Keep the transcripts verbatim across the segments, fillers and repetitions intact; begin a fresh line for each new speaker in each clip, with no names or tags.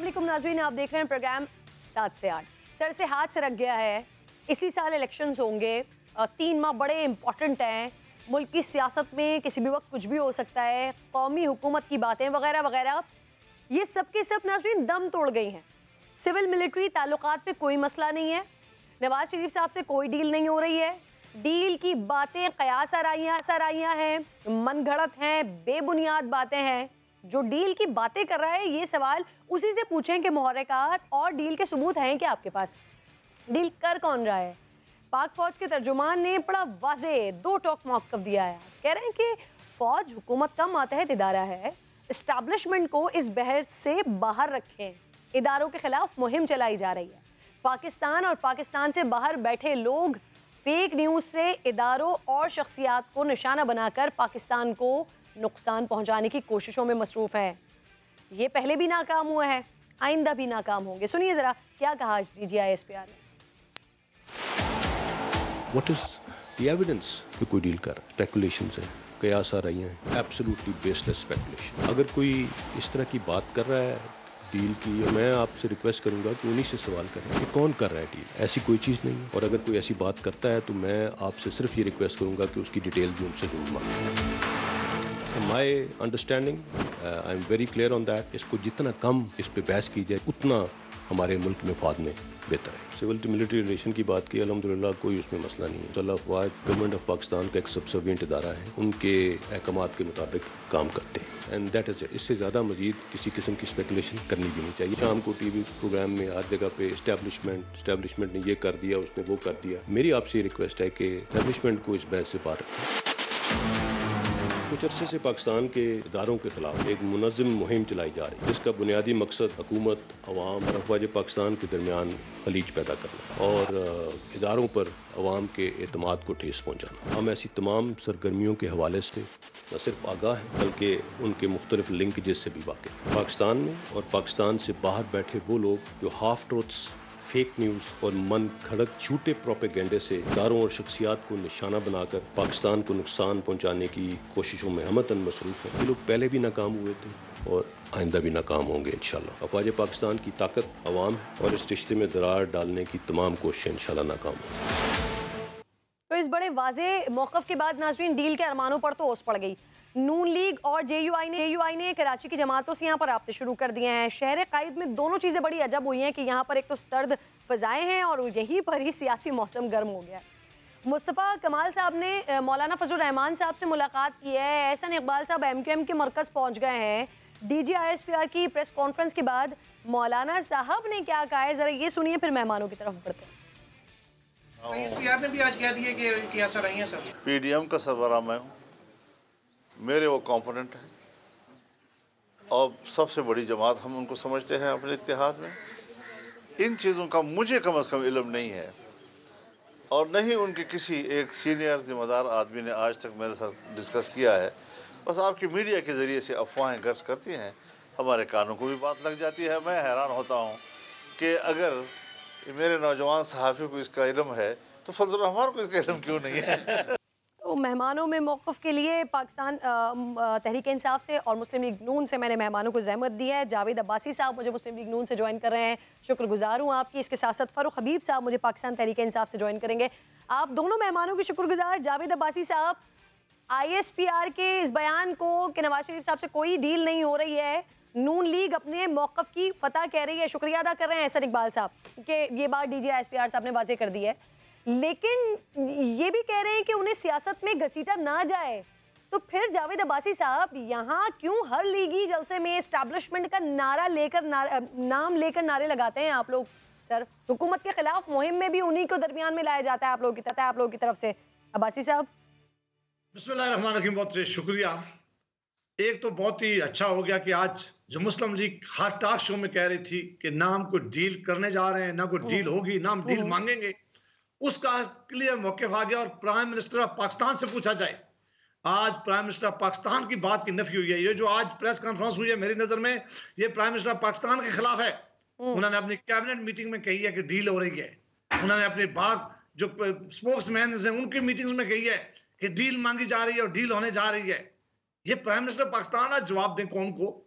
वालेकुम नाज़रीन, आप देख रहे हैं प्रोग्राम सात से आठ। सर से हाथ सरक गया है, इसी साल इलेक्शंस होंगे, तीन माह बड़े इंपॉर्टेंट हैं, मुल्क की सियासत में किसी भी वक्त कुछ भी हो सकता है, कौमी हुकूमत की बातें वगैरह वगैरह, ये सब के सब नाज़रीन दम तोड़ गई हैं। सिविल मिलिट्री ताल्लुकात पे कोई मसला नहीं है, नवाज शरीफ साहब से कोई डील नहीं हो रही है, डील की बातें कयास आराइयाँ सराइयाँ हैं, मन घड़त हैं, बेबुनियाद बातें हैं। जो डील की बातें कर रहा है, ये सवाल उसी से पूछें कि मुहर्रिकात और डील के सबूत हैं क्या आपके पास? डील कर कौन रहा है? पाक फौज के तर्जुमान ने बड़ा वाज़े दो टोक मौक़िफ़ दिया है। कह रहे हैं कि फौज हुकूमत का मातहत इदारा है, इस्टेब्लिशमेंट को इस बहस से बाहर रखें, इदारों के खिलाफ मुहिम चलाई जा रही है। पाकिस्तान और पाकिस्तान से बाहर बैठे लोग फेक न्यूज़ से इदारों और शख्सियात को निशाना बनाकर पाकिस्तान को नुकसान पहुंचाने की कोशिशों में मसरूफ़ हैं। ये पहले भी नाकाम हुए हैं, आइंदा भी नाकाम होंगे। सुनिए ज़रा क्या कहा D G I S P R ने।
What is the evidence कि कोई डील कर स्पेकुलेशन है, कयास आ रही हैं, एब्सोल्युटली बेसलेस स्पेकुलेशन। अगर कोई इस तरह की बात कर रहा है डील की, मैं आपसे रिक्वेस्ट करूंगा कि उन्हीं से सवाल करें कि कौन कर रहा है डील। ऐसी कोई चीज़ नहीं है, और अगर कोई ऐसी बात करता है तो मैं आपसे सिर्फ ये रिक्वेस्ट करूंगा कि उसकी डिटेल भी उनसे जरूर मांगें। My understanding, I am very clear on that, इसको जितना कम इस पर बहस की जाए उतना हमारे मुल्क में फाद में बेहतर है। सिविल टू मिलिट्री रिलेशन की बात की, अल्हम्दुलिल्लाह कोई उसमें मसला नहीं है। अल्लाह फवाद गवर्नमेंट ऑफ पाकिस्तान का एक सबसर्विएंट इदारा है, उनके अहकामात के मुताबिक काम करते हैं, एंड दैट इज। इससे ज़्यादा मजीद किसी किस्म की स्पेकुलेशन करनी भी नहीं चाहिए। शाम को टीवी प्रोग्राम में हर जगह पे इस्टेब्लिशमेंट इस्टेब्लिशमेंट ने ये कर दिया, उसने वो कर दिया। मेरी आपसे रिक्वेस्ट है कि इस्टेब्लिशमेंट को इस बहस से बाहर रखें। कुछ अरसे से पाकिस्तान के इदारों के खिलाफ एक मुनज़्ज़म मुहिम चलाई जा रही है, जिसका बुनियादी मकसद हुकूमत, अवाम और अफवाज पाकिस्तान के दरमियान खलीज पैदा करना और इदारों पर अवाम के एतमाद को ठेस पहुँचाना। हम ऐसी तमाम सरगर्मियों के हवाले से न सिर्फ आगाह हैं बल्कि उनके मुख्तलिफ लिंकेजेस से भी वाकिफ़। पाकिस्तान में और पाकिस्तान से बाहर बैठे वो लोग जो हाफ ट्रूथ्स, फेक न्यूज़ और मन खड़क झूठे प्रोपेगेंडे से इदारों और शख्सियात को निशाना बनाकर पाकिस्तान को नुकसान पहुंचाने की कोशिशों में हमतन मसरूफ़ हैं। ये लोग पहले भी नाकाम हुए थे और आइंदा भी नाकाम होंगे इंशाल्लाह। अफवाज पाकिस्तान की ताकत अवाम है और इस रिश्ते में दरार डालने की तमाम कोशिशें इंशाल्लाह नाकाम होंगी।
तो इस बड़े वाज़े मौक़िफ़ के बाद नाज़रीन डील के अरमानों पर तो ओस पड़ गई। नून लीग और जे यू आई ने जे यू आई ने कराची की जमातों से यहाँ पर राब्ते शुरू कर दिए हैं। शहर कायद में दोनों चीज़ें बड़ी अजब हुई हैं कि यहाँ पर एक तो सर्द फ़ज़ाएँ हैं और यहीं पर ही सियासी मौसम गर्म हो गया है। मुस्तफ़ा कमाल साहब ने मौलाना फजलुर रहमान साहब से मुलाकात की है। एहसन इकबाल साहब एम क्यू एम के मरकज़ पहुँच गए हैं। D G I S P R की प्रेस कॉन्फ्रेंस के बाद मौलाना साहब ने क्या कहा है, ज़रा ये सुनिए, फिर मेहमानों की तरफ बढ़ते हैं।
ने भी आज कह दिया कि
पी डी एम का सरबराह मैं हूँ, मेरे वो कॉम्पोनेंट हैं और सबसे बड़ी जमात हम उनको समझते हैं अपने इत्तेहाद में। इन चीज़ों का मुझे कम अज़ कम इल्म नहीं है और न ही उनके किसी एक सीनियर जिम्मेदार आदमी ने आज तक मेरे साथ डिस्कस किया है। बस आपकी मीडिया के ज़रिए से अफवाहें गर्ज करती हैं, हमारे कानों को भी बात लग जाती है। मैं हैरान होता हूँ कि अगर मेरे नौजवान सहाफ़ी को इसका इल्म है तो फजल रहमान को इसका इल्म क्यों नहीं है।
तो मेहमानों में मौक़िफ़ के लिए पाकिस्तान तहरीक इंसाफ से और मुस्लिम लीग नून से मैंने मेहमानों को ज़हमत दी है। जावेद अब्बासी साहब मुझे मुस्लिम लीग नून से ज्वाइन कर रहे हैं, शुक्रगुजार हूँ आपकी। इसके साथ साथ फ़ारूक हबीब साहब मुझे पाकिस्तान तहरीक इंसाफ से ज्वाइन करेंगे। आप दोनों मेहमानों के शुक्रगुजार। जावेद अब्बासी साहब, आई एस पी आर के इस बयान को कि नवाज शरीफ साहब से कोई डील नहीं हो रही है, नून लीग अपने मौक़िफ़ की फतह कह रही है, शुक्रिया अदा कर रहे हैं एहसन इकबाल साहब कि ये बात D G I S P R साहब ने वाज़े कर दी है, लेकिन ये भी कह रहे हैं कि उन्हें सियासत में घसीटा ना जाए। तो फिर जावेद अब्बासी साहब, यहाँ क्यों हर लीगी जलसे में एस्टैब्लिशमेंट का नारा लेकर नारा, नाम लेकर नारे लगाते हैं आप लोग? सर, हुकूमत के खिलाफ मुहिम में भी उन्हीं को दरमियान में लाया जाता है आप लोगों की तरफ आप लोगों की तरफ से। अब्बासी साहब।
बिस्मिल्लाहिर्रहमानिर्रहीम, बहुत शुक्रिया। एक तो बहुत ही अच्छा हो गया कि आज जो मुस्लिम लीग हर टॉक शो में कह रही थी कि ना हम कोई डील करने जा रहे हैं, ना कोई डील होगी, ना हम डील मांगेंगे, उसका क्लियर मौक़िफ़ आ गया और प्राइम मिनिस्टर ऑफ पाकिस्तान से पूछा जाए। आज प्राइम मिनिस्टर ऑफ पाकिस्तान की बात की नफी हुई है। ये जो आज प्रेस कॉन्फ्रेंस हुई है, मेरी नज़र में ये प्राइम मिनिस्टर ऑफ पाकिस्तान के खिलाफ है। उन्होंने अपनी कैबिनेट मीटिंग में कही है कि डील हो रही है। उन्होंने अपने बाग जो स्पोक्समैन हैं उनकी मीटिंग्स में कही है कि डील मांगी जा रही है और डील होने जा रही है। ये प्राइम मिनिस्टर पाकिस्तान आज जवाब दें कौन को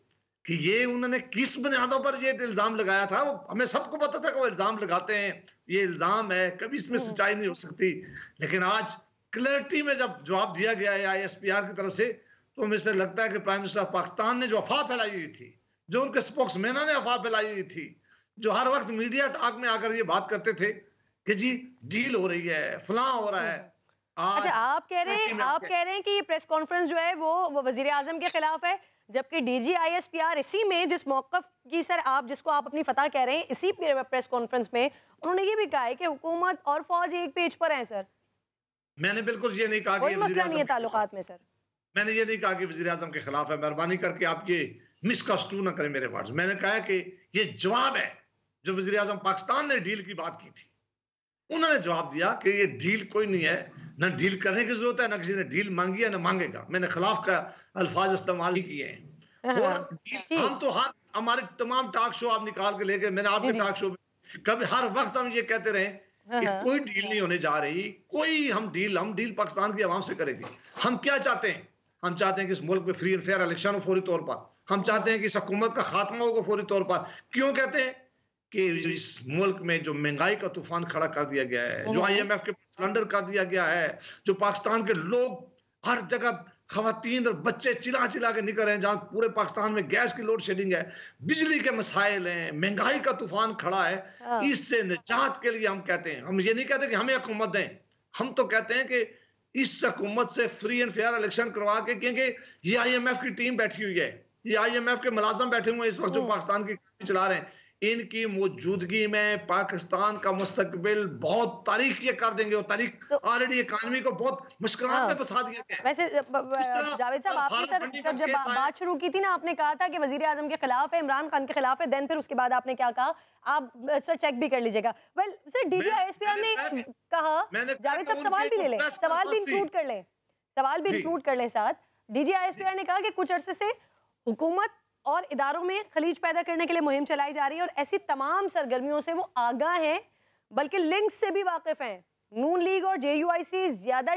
कि ये उन्होंने किस बुनियादों पर ये इल्जाम लगाया था, वो हमें सबको पता था कि वो इल्जाम लगाते हैं, ये इल्जाम है, कभी इसमें सच्चाई नहीं हो सकती। लेकिन आज क्लैरिटी में जब जवाब दिया गया है आई एस पी आर की तरफ से, तो हमें से लगता है कि प्राइम मिनिस्टर ऑफ पाकिस्तान ने जो अफवाह फैलाई हुई थी, जो उनके स्पोक्समैन ने अफवाह फैलाई हुई थी, जो हर वक्त मीडिया टॉक में आकर ये बात करते थे कि जी डील हो रही है, फलां हो रहा है।
अच्छा, आप कह रहे हैं आप कह रहे हैं कि ये प्रेस कॉन्फ्रेंस जो है वो, वो वजीर आजम के खिलाफ है, जबकि डीजी आईएसपीआर इसी में जिस मौकफ की सर आप जिसको आप अपनी फतह कह रहे हैं, इसी प्रेस कॉन्फ्रेंस में उन्होंने ये भी कहा है कि हुकूमत और फौज एक पेज पर है सर।
मैंने बिल्कुल ये नहीं कहा
कोई मसला नहीं है ताल्लुकात में सर।
मैंने ये नहीं कहा कि वजीर आजम के खिलाफ है, मेहरबानी करके आप ये मिसकंस्ट्रू ना करें मेरे वर्ड्स। मैंने कहा कि ये जवाब है जो वजीर आजम पाकिस्तान ने डील की बात की थी, उन्होंने जवाब दिया कि ये डील कोई नहीं है, ना डील करने की जरूरत है, ना किसी ने डील मांगी है ना मांगेगा। मैंने खिलाफ का अल्फाज इस्तेमाल ही किए हैं। और हम तो हर हमारे तमाम टॉक शो आप निकाल के लेके, मैंने आपके टॉक शो में कभी हर वक्त हम ये कहते रहे कि कोई डील नहीं होने जा रही, कोई हम डील हम डील पाकिस्तान की आवाम से करेंगे। हम क्या चाहते हैं? हम चाहते हैं कि इस मुल्क में फ्री एंड फेयर इलेक्शन हो फौरी तौर पर। हम चाहते हैं कि इस हुकूमत का खात्मा होगा फौरी तौर पर। क्यों कहते हैं कि इस मुल्क में जो महंगाई का तूफान खड़ा कर दिया गया है, जो आईएमएफ के सिलेंडर कर दिया गया है, जो पाकिस्तान के लोग हर जगह खवातीन और बच्चे चिल्ला चिल्ला के निकल रहे हैं, जहां पूरे पाकिस्तान में गैस की लोड शेडिंग है, बिजली के मसाइल हैं, महंगाई का तूफान खड़ा है, इससे निजात के लिए हम कहते हैं, हम ये नहीं कहते कि हमें हुकूमत दें, हम तो कहते हैं कि इस हुकूमत से फ्री एंड फेयर इलेक्शन करवा के, क्योंकि ये आईएमएफ की टीम बैठी हुई है, ये आईएमएफ के मुलाजम बैठे हुए हैं इस वक्त जो पाकिस्तान की चला रहे हैं, इनकी मौजूदगी में पाकिस्तान का मुस्तकबिल बहुत तारीख ये कर देंगे, और तारीख ऑलरेडी इकानमी को बहुत मुश्किलात में फंसा दिया गया।
वैसे जावेद साहब, आपने सर जब जब बात शुरू की थी ना, आपने कहा था कि वजीर आजम के खिलाफ है, इमरान खान के खिलाफ है, देन फिर उसके बाद आपने क्या कहा, आप सर चेक भी कर लीजिएगा। वेल सर, डीजी आईएसपीआर ने कहा, जावेद साहब सवाल भी ले लें, सवाल भी इंक्लूड कर लें, सवाल भी इंक्लूड कर लें साथ। डीजी आईएसपीआर ने कहा कि कुछ अरसे से हुकूमत और इदारों में खलीज पैदा करने के लिए मुहिम चलाई जा रही है, और ऐसी तमाम सरगर्मियों से वो आगाह हैं, बल्कि लिंक्स से भी वाकिफ हैं। नून लीग और जेयूआईसी ज्यादा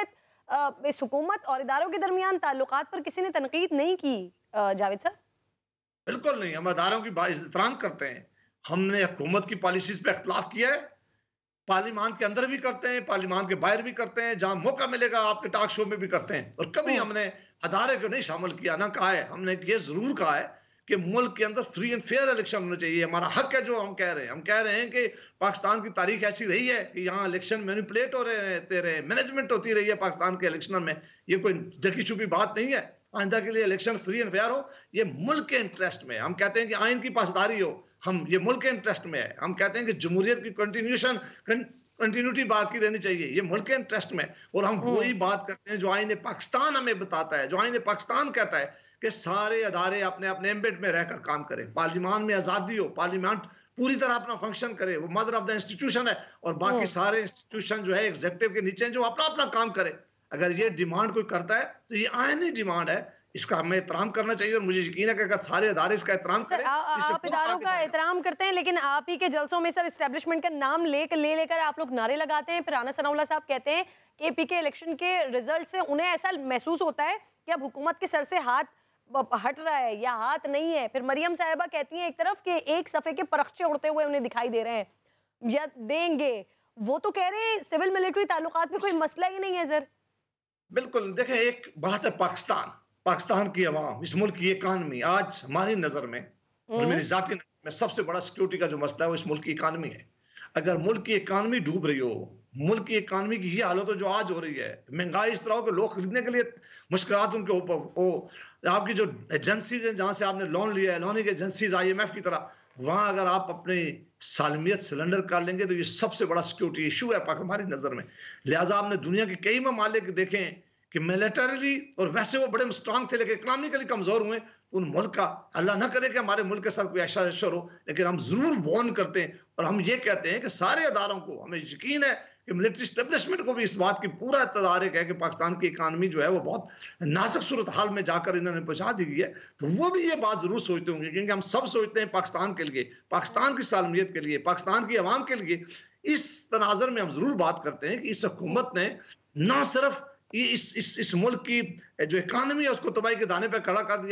शायद इस हुकूमत और इदारों के दरमियान ताल्लुकात पर किसी ने तनकीद नहीं की। जावेद साहब,
बिल्कुल नहीं, हम इदारों की एहतराम करते हैं। हमने हुकूमत की पॉलिसीज पे इख्तलाफ किया है, पार्लियामान के अंदर भी करते हैं, पार्लियामान के बाहर भी करते हैं, जहां मौका मिलेगा आपके टॉक शो में भी करते हैं, और कभी हमने अदारे को नहीं शामिल किया, ना कहा है। हमने ये जरूर कहा है कि मुल्क के अंदर फ्री एंड फेयर इलेक्शन होना चाहिए, हमारा हक है जो हम कह रहे हैं। हम कह रहे हैं कि पाकिस्तान की तारीख ऐसी रही है कि यहाँ इलेक्शन मैनिपुलेट हो रहे रहे मैनेजमेंट होती रही है पाकिस्तान के इलेक्शन में, ये कोई ढकी छुपी बात नहीं है। आइंदा के लिए इलेक्शन फ्री एंड फेयर हो, ये मुल्क के इंटरेस्ट में। हम कहते हैं कि आइन की पासदारी हो, हम ये मुल्क के इंटरेस्ट में है। हम कहते हैं कि जमहूरियत की कंटिन्यूशन कंटिन्यूटी बाकी रहनी चाहिए, ये मुल्क के इंटरेस्ट में। और हम वही बात करते हैं जो आईने पाकिस्तान हमें बताता है, जो आईने पाकिस्तान कहता है कि सारे अदारे अपने अपने एम्बेड में रहकर काम करें, पार्लियामान में आजादी हो, पार्लियामेंट पूरी तरह अपना फंक्शन करे, वो मदर ऑफ द इंस्टीट्यूशन है, और बाकी सारे इंस्टीट्यूशन जो है एग्जीक्यूटिव के नीचे जो अपना अपना काम करे। अगर ये डिमांड कोई करता है तो ये आईनी डिमांड है, इसका हमें एहतराम करना चाहिए, और मुझे यकीन है कि अगर सारे अदारे इसका एहतराम करें।
आप इदारों का एहतराम करते हैं, लेकिन आप ही के जलसों में सर इस्टेब्लिशमेंट का नाम ले ले लेकर आप लोग नारे लगाते हैं। फिर राना सनाउल्लाह साहब कहते हैं कि एपी के इलेक्शन के रिजल्ट से उन्हें ऐसा महसूस होता है कि अब हुकूमत के सर से हाथ हट रहा है या हाथ नहीं है। फिर मरियम साहिबा कहती हैं एक तरफ कि एक सफ़े के परखचे उड़ते हुए उन्हें दिखाई दे रहे हैं या देंगे, वो तो कह रहे हैं सिविल मिलिट्री ताल्लुकात में कोई मसला ही नहीं है सर।
बिल्कुल, देखें एक बात है, पाकिस्तान पाकिस्तान की अवाम, इस मुल्क की इकानमी, आज हमारी नजर में और मेरी जाती नजर में सबसे बड़ा सिक्योरिटी का जो मसला है वो इस मुल्क की इकानमी है। अगर मुल्क की इकानमी डूब रही हो, मुल्क की इकानमी की ये हालत हो जो आज हो रही है, महंगाई इस तरह हो कि लोग खरीदने के लिए मुश्किलात उनके ऊपर हो, आपकी जो एजेंसीज हैं जहां से आपने लोन लिया है, लोनिंग एजेंसीज आईएमएफ की तरह, वहां अगर आप अपनी सालमियत सिलेंडर कर लेंगे तो ये सबसे बड़ा सिक्योरिटी इशू है हमारी नजर में। लिहाजा आपने दुनिया के कई ममालिक देखें कि मिलिटरीली और वैसे वो बड़े स्ट्रांग थे लेकिन इकोनॉमिकली कमजोर हुए। उन मुल्क का अल्लाह ना करे कि हमारे मुल्क के साथ कोई ऐसा अशर हो, लेकिन हम जरूर वार्न करते हैं और हम ये कहते हैं कि सारे अदारों को, हमें यकीन है कि मिलिट्री स्टेब्लिशमेंट को भी इस बात की पूरा तदारक है कि पाकिस्तान की इकानमी जो है वो बहुत नाजुक सूरत हाल में जाकर इन्होंने पहुंचा दी गई है। तो वो भी ये बात जरूर सोचते होंगे, क्योंकि हम सब सोचते हैं पाकिस्तान के लिए, पाकिस्तान की सालमियत के लिए, पाकिस्तान की आवाम के लिए। इस तनाजर में हम जरूर बात करते हैं कि इस हुकूमत ने न सिर्फ इस इस इस मुल्क की जो इकानमी है उसको तबाही के दाने पर खड़ा कर दिया है,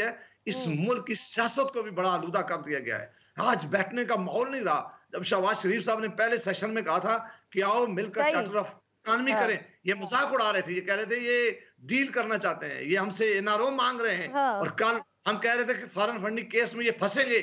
इस मुल्क की सियासत को भी बड़ा आलूदा कर दिया गया है। आज बैठने का माहौल नहीं रहा। जब शहबाज शरीफ साहब ने पहले सेशन में कहा था कि आओ मिलकर चार्टर ऑफ इकोनॉमी
हाँ।
करें, ये मजाक उड़ा रहे थे, ये कह रहे थे ये डील करना चाहते हैं, ये हमसे एनआरओ मांग रहे हैं।
हाँ।
और कल हम कह रहे थे कि फॉरेन फंडिंग केस में ये फंसेंगे।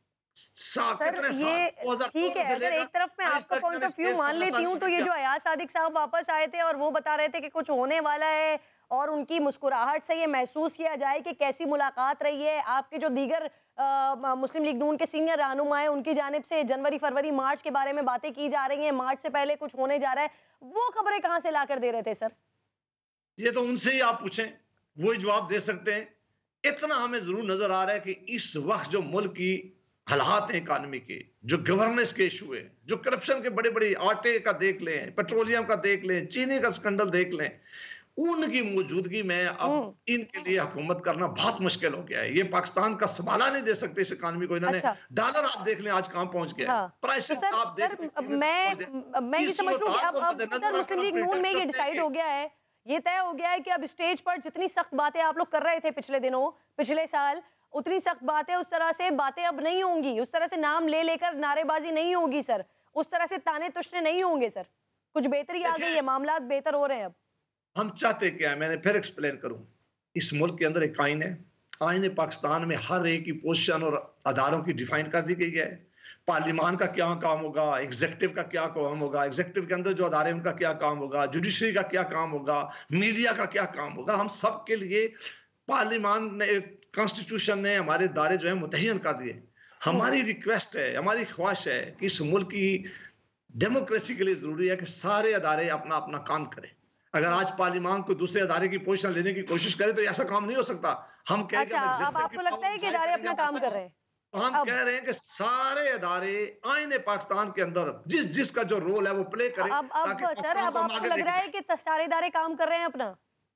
सर ये ठीक है, अगर एक तरफ मैं आपका पॉइंट ऑफ व्यू मान लेती हूँ तो ये जो अयाज सादिक साहब वापस आए थे और वो बता रहे थे कि कुछ होने वाला है और उनकी मुस्कुराहट से ये महसूस किया जाए कि कैसी मुलाकात रही है। आपके जो दीगर आ, मुस्लिम लीग नून के सीनियर रहनुमा हैं उनकी जानिब से जनवरी फरवरी मार्च के बारे में बातें की जा रही हैं, मार्च से पहले कुछ होने जा रहा है, वो खबरें कहाँ से लाकर दे रहे थे सर?
ये तो उनसे ही आप पूछें, वो ही जवाब दे सकते हैं। इतना हमें जरूर नजर आ रहा है कि इस वक्त जो मुल्क की हालात हैं इकानमी के, जो गवर्नेंस के इशू है, जो करप्शन के बड़े बड़े आटे का देख लें, पेट्रोलियम का देख लें, चीनी का स्कैंडल देख लें, उनकी मौजूदगी में अब इनके लिए हुकूमत करना बहुत मुश्किल हो गया है। ये पाकिस्तान का संभाला नहीं दे सकते इस इकानमी को। इन्होंने
अच्छा।
डॉलर आप देख लें आज कहां पहुंच गया है।
हाँ।
प्राइसेस
तो सर,
आप देख
सर,
लें,
मैं मैं ये समझ लूं कि अब अब सर मुस्लिम लीग नून में ये डिसाइड हो गया है, ये तय हो गया है कि अब स्टेज पर जितनी सख्त बातें आप लोग कर रहे थे पिछले दिनों, पिछले साल, उतनी सख्त बातें उस तरह से बातें अब नहीं होंगी, उस तरह से नाम ले लेकर नारेबाजी नहीं होगी सर, उस तरह से ताने तुशने नहीं होंगे सर। कुछ बेहतरी आ गई है, मामला बेहतर हो रहे हैं अब।
हम चाहते क्या है, मैंने फिर एक्सप्लेन करूं। इस मुल्क के अंदर एक आइन है, आइन पाकिस्तान में हर एक की पोजीशन और अदारों की डिफाइन कर दी गई है। पार्लियामान का क्या काम होगा, एग्जीक्यूटिव का क्या काम होगा, एग्जीक्यूटिव के अंदर जो अदारे उनका क्या काम होगा, जुडिशरी का क्या काम होगा, मीडिया का क्या काम होगा। हम सब के लिए पार्लियामान ने, कॉन्स्टिट्यूशन ने हमारे दायरे जो है मुतय्यन कर दिए। हमारी रिक्वेस्ट है, हमारी ख्वाहिश है कि इस मुल्क की डेमोक्रेसी के लिए जरूरी है कि सारे अदारे अपना अपना काम करें। अगर आज पार्लियामान को दूसरे अदारे की पोजीशन लेने की कोशिश करे तो ऐसा काम नहीं हो सकता। हम कह
अच्छा, अब आपको लगता है कि अदारे अपना काम कर रहे हैं?
हम
अब,
कह रहे हैं कि सारे अदारे आईने पाकिस्तान के अंदर जिस जिसका जो रोल है वो प्ले करें।
अब अब सर अब आपको लग रहा है कि सारे अदारे काम कर रहे हैं अपना?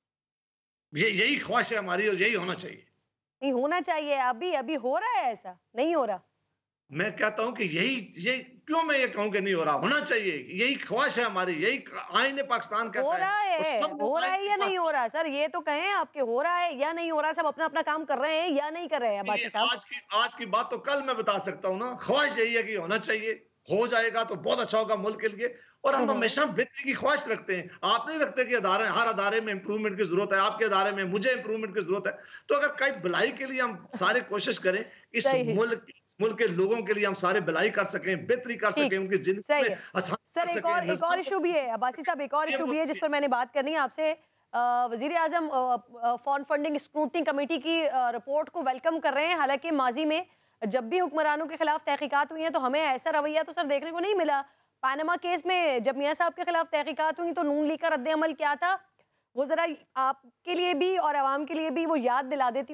ये यही ख्वाहिश है हमारी और यही होना चाहिए।
नहीं होना चाहिए, अभी अभी हो रहा है ऐसा? नहीं हो रहा?
मैं कहता हूं कि यही यही क्यों मैं ये कहूं कि नहीं हो रहा, होना चाहिए। यही ख्वाहिश है हमारी, यही आईने पाकिस्तान कहता
हो रहा है,
है।
हो रहा है या नहीं हो रहा? सर ये तो कहें आपके हो रहा है या नहीं हो रहा, सब अपना अपना काम कर रहे हैं या नहीं कर रहे हैं? बासी साहब
आज की आज की बात तो कल मैं बता सकता हूं ना। ख्वाहिश यही है कि होना चाहिए, हो जाएगा तो बहुत अच्छा होगा मुल्क के लिए। और हम हमेशा बेहतरी की ख्वाहिश रखते हैं। आप नहीं रखते कि अदारे, हर अदारे में इंप्रूवमेंट की जरूरत है, आपके अदारे में मुझे इंप्रूवमेंट की जरूरत है। तो अगर कई भलाई के लिए हम सारे कोशिश करें, इस मुल्क मुल्क के लोगों के लिए हम सारे भलाई कर सकें, बेहतरी कर सकें, उनकी जिंदगी में आसान
सर एक और एक और इशू भी है अब्बासी साहब, एक और इशू भी है जिस पर मैंने बात करनी है आपसे। वजीर आजम फॉरेन फंडिंग स्क्रूटनी कमेटी की रिपोर्ट को वेलकम कर रहे हैं। हालांकि माजी में जब भी हुक्मरानों के खिलाफ तहकीकात हुई हैं तो हमें ऐसा रवैया तो सर देखने को नहीं मिला। पानामा केस में जब मियां साहब के खिलाफ तहकीकात हुई तो नून लीग का रद्द अमल क्या था, वो जरा आपके लिए भी और आवाम के लिए भी वो याद दिला देती हूँ।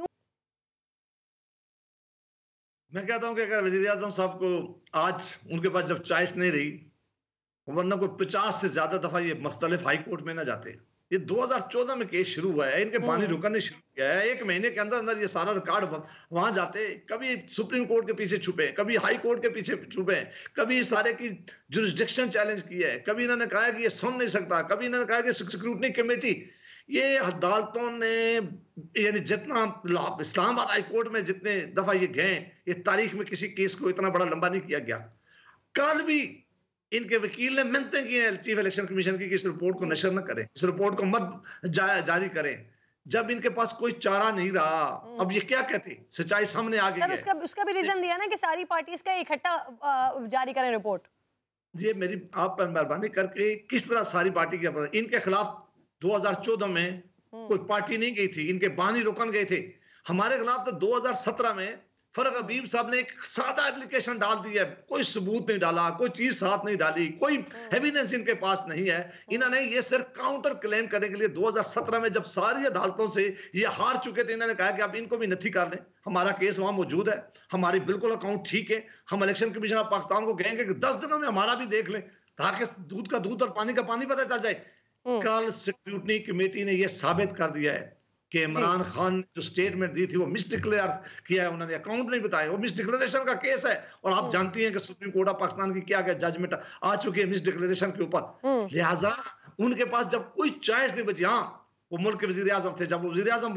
मैं कहता हूं कि अगर वजीर आजम साहब को आज उनके पास जब चॉइस नहीं रही, वरना कोई पचास से ज्यादा दफा ये मुख्तलिफ हाई कोर्ट में ना जाते। ये दो हज़ार चौदह में केस शुरू हुआ है, इनके बानी रुकन ने शुरू किया है, एक महीने के अंदर अंदर ये सारा रिकॉर्ड वहां जाते। कभी सुप्रीम कोर्ट के पीछे छुपे, कभी हाई कोर्ट के पीछे छुपे, कभी सारे की जुरिस्डिक्शन चैलेंज की है, कभी इन्होंने कहा कि ये सुन नहीं सकता, कभी इन्होंने कहा कि स्क्रूटनी कमेटी। ये अदालतों ने यानी जितना इस्लामाबाद हाई कोर्ट में जितने दफा ये गए, ये तारीख में किसी केस को इतना बड़ा लंबा नहीं किया गया। कल भी इनके वकील ने मिन्नतें की हैं चीफ इलेक्शन कमीशन की कि इस रिपोर्ट को नशर न करें, इस रिपोर्ट को मत जा, जारी करें। जब इनके पास कोई चारा नहीं रहा, अब ये क्या कहते, सच्चाई सामने आ गई है।
उसका उसका भी रीजन दिया ना कि सारी पार्टीज का इकट्ठा जारी करें रिपोर्ट।
जी मेरी आप पर मेहरबानी करके, किस तरह सारी पार्टी के इनके खिलाफ दो हज़ार चौदह में कोई पार्टी नहीं गई थी, इनके बानी रुकन गए थे। हमारे खिलाफ तो दो हज़ार सत्रह में फरक हबीब साहब ने एक सादा एप्लीकेशन डाल दी है, कोई सबूत नहीं डाला, कोई चीज साथ नहीं डाली, कोई एविडेंस इनके पास नहीं है। इन्होंने ये सिर्फ काउंटर क्लेम करने के लिए दो हज़ार सत्रह में जब सारी अदालतों से ये हार चुके थे, इन्होंने कहा कि आप इनको भी नथी कर लें, हमारा केस वहां मौजूद है, हमारी बिल्कुल अकाउंट ठीक है, हम इलेक्शन कमीशन ऑफ पाकिस्तान को कहेंगे कि दस दिनों में हमारा भी देख लें, ताकि दूध का दूध और पानी का पानी पता चल जाए। कल स्क्रूटनी कमेटी ने यह साबित कर दिया है कि इमरान खान ने जो स्टेटमेंट दी थी वो मिसडिक्लेयर किया है, उन्होंने अकाउंट नहीं बताए, वो मिसडिक्लेरेशन का केस है। और आप जानती हैं कि सुप्रीम कोर्ट ऑफ पाकिस्तान की क्या क्या जजमेंट आ चुकी है मिसडिक्लेरेशन के ऊपर। लिहाजा उनके पास जब कोई चॉइस नहीं बची, हाँ वो मुल्क के वजीर आजम थे, जब वो वजीर आजम बने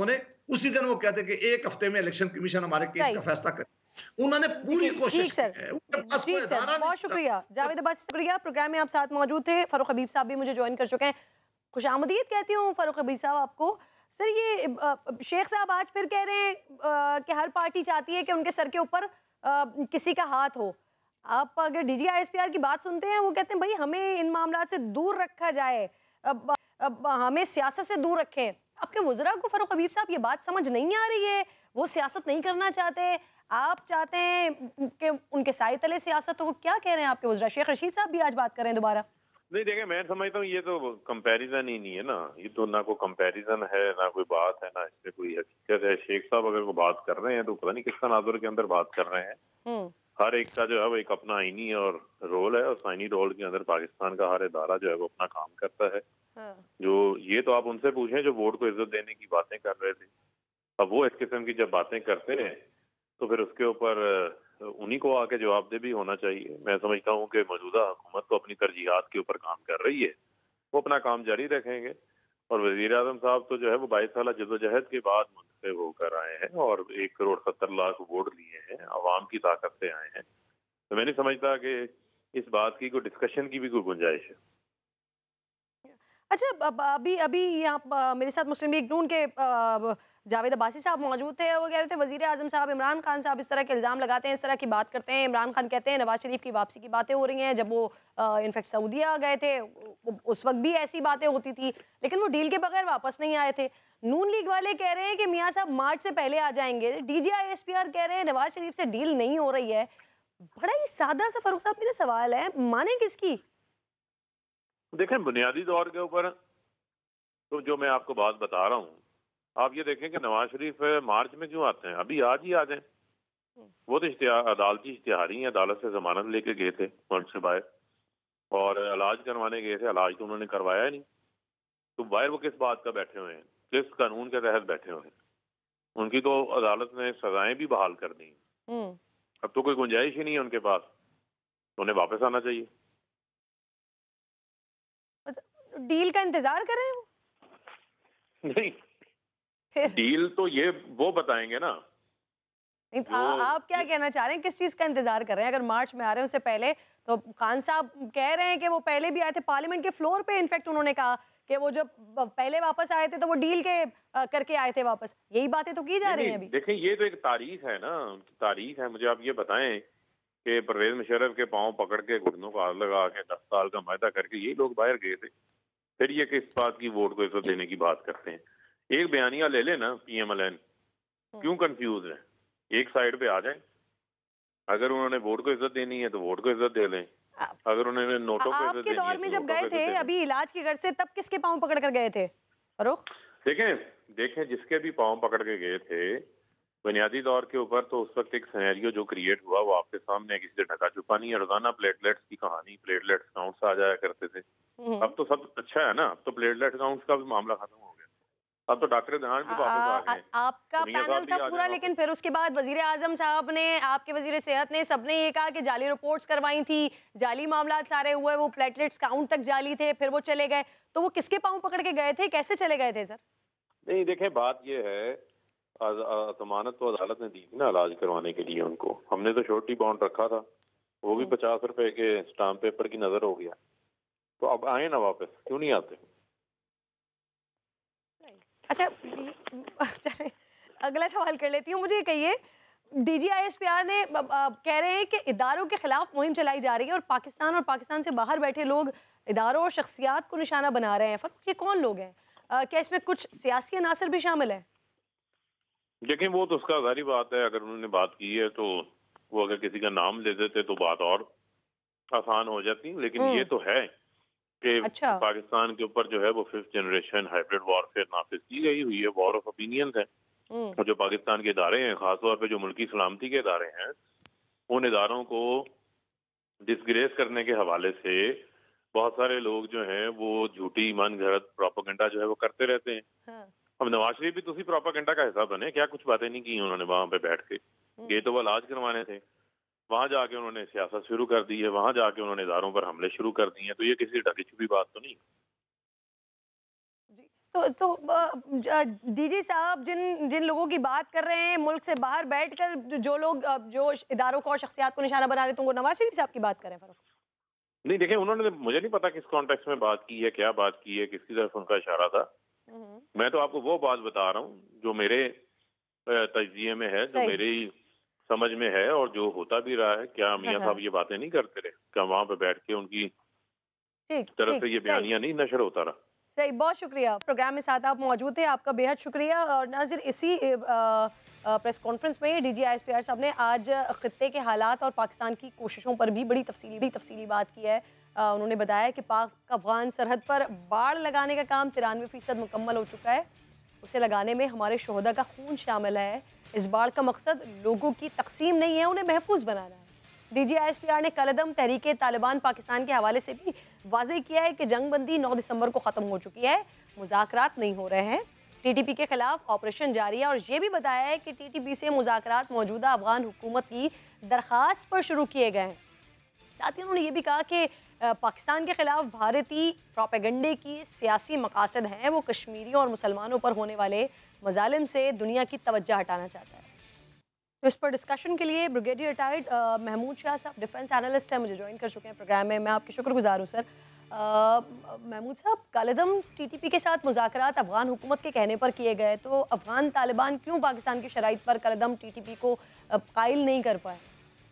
उसी दिन वो कहते कि एक हफ्ते में इलेक्शन कमीशन हमारे केस का फैसला करे। उन्होंने पूरी कोशिश की है, उनके पास कोई
सर,
अदारा
बहुत शुक्रिया जावेद अब्बासी, शुक्रिया। प्रोग्राम में आप साथ मौजूद थे। फारूक हबीब साहब भी मुझे ज्वाइन कर चुके हैं। खुशामदीद कहती हूँ फारूक हबीब साहब आपको। सर ये आ, शेख साहब आज फिर कह रहे हैं आ, कि हर पार्टी चाहती है कि उनके सर के ऊपर किसी का हाथ हो। आप अगर D G I S P R की बात सुनते हैं, वो कहते हैं भाई हमें इन मामला से दूर रखा जाए, अब, अब हमें सियासत से दूर रखें। आपके वज़रा को फारूक हबीब साहब ये बात समझ नहीं आ रही है? वो सियासत नहीं करना चाहते, आप चाहते हैं कि उनके साए तले सियासत हो? क्या कह रहे हैं आपके वज़रा? शेख रशीद साहब भी आज बात कर रहे हैं दोबारा।
नहीं देखिए, मैं समझता हूँ ये तो कंपैरिजन ही नहीं है ना, ये तो ना कोई कंपैरिजन है ना कोई बात है ना इसमें कोई हकीकत है। शेख साहब अगर वो बात कर रहे हैं तो पता नहीं किस तनाजुर के अंदर बात कर रहे हैं। हर एक का जो है वो एक अपना आईनी और रोल है, और आईनी रोल के अंदर पाकिस्तान का हर इदारा जो है वो अपना काम करता है। हाँ। जो ये तो आप उनसे पूछें जो वोट को इज्जत देने की बातें कर रहे थे, अब वो इस किस्म की जब बातें करते हैं तो फिर उसके ऊपर उन्हीं को आके जवाबदेह भी होना चाहिए। मैं समझता हूँ कि मौजूदा हुकूमत तो अपनी तरजीहात के ऊपर काम कर रही है, वो अपना काम जारी रखेंगे। और वजीर आजम साहब तो जो है वो बाईस साल जदोजहद के बाद मुंतखब होकर आए हैं और एक करोड़ सत्तर लाख वोट लिए हैं, आवाम की ताकत से आए हैं। तो मैं नहीं समझता कि इस बात की कोई डिस्कशन की भी कोई गुंजाइश है।
अच्छा, अभी अभी यहाँ मेरे साथ मुस्लिम लीग नून के जावेद अब्बासी साहब मौजूद थे। वो कह रहे थे वजीर आजम साहब इमरान खान साहब इस तरह के इल्ज़ाम लगाते हैं, इस तरह की बात करते हैं। इमरान खान कहते हैं नवाज शरीफ की वापसी की बातें हो रही हैं। जब वो इनफैक्ट सऊदीया गए थे उस वक्त भी ऐसी बातें होती थी, लेकिन वो डील के बगैर वापस नहीं आए थे। नून लीग वाले कह रहे हैं कि मियाँ साहब मार्च से पहले आ जाएंगे। D G I S P R कह रहे हैं नवाज शरीफ से डील नहीं हो रही है। बड़ा ही सादा सा फारूक साहब मेरा सवाल है, माने किसकी?
देखें, बुनियादी तौर के ऊपर तो जो मैं आपको बात बता रहा हूँ, आप ये देखें कि नवाज शरीफ मार्च में क्यों आते हैं, अभी आज ही आ जाएं। वो तो इश्तिहार अदालती इश्तिहारी हैं, अदालत से जमानत लेके गए थे मुल्क से बाहर और इलाज करवाने गए थे, इलाज तो उन्होंने करवाया ही नहीं। तो बाहर वो किस बात का बैठे हुए हैं, किस कानून के तहत बैठे हुए हैं? उनकी तो अदालत ने सजाएं भी बहाल कर दी। अब तो कोई गुंजाइश ही नहीं है उनके पास, तो उन्हें वापस आना चाहिए।
डील का इंतजार कर रहे हैं?
नहीं, डील तो ये वो बताएंगे ना।
आ, आप क्या कहना चाह रहे हैं, किस चीज का इंतजार कर रहे हैं? अगर मार्च में आ रहे हैं उससे पहले तो खान साहब कह रहे हैं कि वो पहले भी आए थे पार्लियामेंट के फ्लोर पे। इनफैक्ट उन्होंने कहा कि वो जब पहले वापस आए थे तो वो डील के करके आए थे वापस। यही बातें तो की जा रही हैं अभी।
देखें, ये तो एक तारीख है ना, तारीख है। मुझे आप ये बताएं कि परवेज मुशर्रफ के पाँव पकड़ के घुटनों को हाथ लगा के दस साल का मायदा करके ये लोग बाहर गए थे, फिर ये किस बात की वोट को इज्जत देने की बात करते हैं? एक बयानिया ले लेना पी एम एल एन, क्यों कंफ्यूज है? एक साइड पे आ जाए। अगर उन्होंने वोट को इज्जत देनी है तो वोट को इज्जत दे लें, अगर उन्होंने नोटों को इज्जत देनी है। आपके दौर में जब गए थे अभी इलाज की गर्ज से, तब किसके पाँव पकड़ कर गए थे फारूक? देखें देखें जिसके भी पाँव पकड़ के गए थे बुनियादी तौर के ऊपर, तो उस वक्त एक सिनेरियो जो क्रिएट हुआ वो आपके सामने, किसी से ढका छुपा नहीं है। रोजाना प्लेटलेट्स की कहानी, प्लेटलेट्स काउंट्स आ जाया करते थे। अब तो सब अच्छा है ना, अब तो प्लेटलेट काउंट्स का भी मामला खत्म हो गया। अब तो डॉक्टर ध्यान भी वापस आ गए।
आपका पैनल था पूरा, लेकिन फिर उसके बाद वजीर आजम साहब ने, आपके वजीर सेहत ने, सबने ये कहा कि जाली रिपोर्ट्स करवाई थी, जाली मामला सारे हुए, वो प्लेटलेट्स काउंट तक जाली थे, फिर वो चले गए। तो वो किसके पाँव पकड़ के गए थे, कैसे चले गए थे सर?
नहीं देखें, बात ये है, जमानत तो अदालत ने दी थी ना इलाज करवाने के लिए उनको। हमने तो श्योरिटी बॉन्ड रखा था, वो भी पचास रुपए के स्टाम्प पेपर की नजर हो गया। तो अब आए ना वापस, क्यों नहीं आते?
अच्छा, अगला सवाल कर लेती हूँ। मुझे कहिए, D G I S P R ने आ, आ, कह रहे हैं कि इदारों के खिलाफ मुहिम चलाई जा रही है और पाकिस्तान और पाकिस्तान से बाहर बैठे लोग इदारों और शख्सियात को निशाना बना रहे हैं। फर्क ये कौन लोग हैं? आ, क्या इसमें कुछ सियासी अनासर भी शामिल है?
देखिए, वो तो उसका जारी बात है, अगर उन्होंने बात की है तो वो अगर किसी का नाम ले देते तो बात और आसान हो जाती। लेकिन ये तो है कि अच्छा। पाकिस्तान के ऊपर जो है वो फिफ्थ जनरेशन हाइब्रिड वॉरफेयर नाफिज की गई हुई है, वॉर ऑफ ओपिनियंस है। और जो पाकिस्तान के इदारे हैं, खासतौर पे जो मुल्की सलामती के इदारे हैं, उन इदारों को डिसग्रेस करने के हवाले से बहुत सारे लोग जो हैं वो झूठी मन गलत प्रोपेगेंडा जो है वो करते रहते हैं। हाँ। अब नवाज शरीफ भी तो उसी प्रोपेगेंडा का हिस्सा बने। क्या कुछ बातें नहीं की उन्होंने वहां पे बैठ के? ये तो वो इलाज करवाने थे, वहां जाके उन्होंने सियासत शुरू कर दी है, वहां जाके उन्होंने इदारों पर हमले शुरू कर दिए हैं। तो ये किसी ढकी छुपी बात तो नहीं।
जी, तो तो डीजी साहब जिन जिन लोगों की बात कर रहे हैं मुल्क से बाहर बैठकर जो, जो लोग अ, जो इदारों को और शख्सियात को निशाना बना रहे थे, वो नवाज शरीफ साहब की बात करें फरूख?
नहीं देखें, उन्होंने, मुझे नहीं पता किस कॉन्टेक्स्ट में बात की है, क्या बात की है, किसकी तरफ उनका इशारा था। मैं तो आपको वो बात बता रहा हूँ जो मेरे तजजिए में है, जो मेरी समझ में है और जो होता भी रहा है। क्या मियाँ साहब ये बातें नहीं करते रहे? क्या वहां पे बैठ के उनकी तरफ से ये बयानिया नहीं नशर होता रहा?
सही, बहुत शुक्रिया। प्रोग्राम में साथ आप मौजूद थे, आपका बेहद शुक्रिया। और नाज़िर, इसी प्रेस कॉन्फ्रेंस में D G I S P R साहब ने आज खित्ते के हालात और पाकिस्तान की कोशिशों पर भी बड़ी तफसीली बड़ी तफसीली बात की है। आ, उन्होंने बताया कि पाक अफगान सरहद पर बाड़ लगाने का काम तिरानवे फीसद मुकम्मल हो चुका है। उसे लगाने में हमारे शोहदा का खून शामिल है। इस बाढ़ का मकसद लोगों की तकसीम नहीं है, उन्हें महफूज बनाना है। D G I S P R ने कलदम तहरीक तालिबान पाकिस्तान के हवाले से भी वाज़ेह किया है कि जंगबंदी नौ दिसंबर को ख़त्म हो चुकी है, मुज़ाकरात नहीं हो रहे हैं, टी टी पी के खिलाफ ऑपरेशन जारी है। और ये भी बताया है कि टी टी पी से मुज़ाकरात मौजूदा अफगान हुकूमत की दरख्वास्त पर शुरू किए गए हैं। साथ ही उन्होंने ये भी कहा कि पाकिस्तान के खिलाफ भारतीय प्रोपेगंडे की सियासी मकासद हैं, वो कश्मीरियों और मुसलमानों पर होने वाले मजालिम से दुनिया की तवज्जो हटाना चाहता है। तो इस पर डिस्कशन के लिए ब्रिगेडियर रिटायर्ड महमूद शाह साहब, डिफेंस एनालिस्ट हैं, मुझे ज्वाइन कर चुके हैं प्रोग्राम में। मैं आपकी शुक्रगुजार हूँ सर। महमूद साहब, कालेदम टी टी पी के साथ मुज़ाकरात अफगान हुकूमत के कहने पर किए गए, तो अफगान तालिबान क्यों पाकिस्तान की शराइत पर कालेदम टी टी पी को कायल नहीं कर पाए?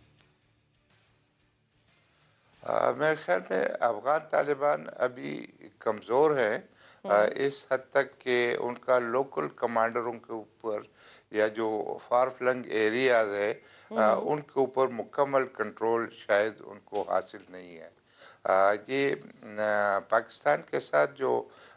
मेरे ख्याल में अफगान तालिबान अभी कमज़ोर हैं इस हद तक कि उनका लोकल कमांडरों के ऊपर या जो फार फ्लंग एरियाज है आ, उनके ऊपर मुकम्मल कंट्रोल शायद उनको हासिल नहीं है। आ, ये आ, पाकिस्तान के साथ जो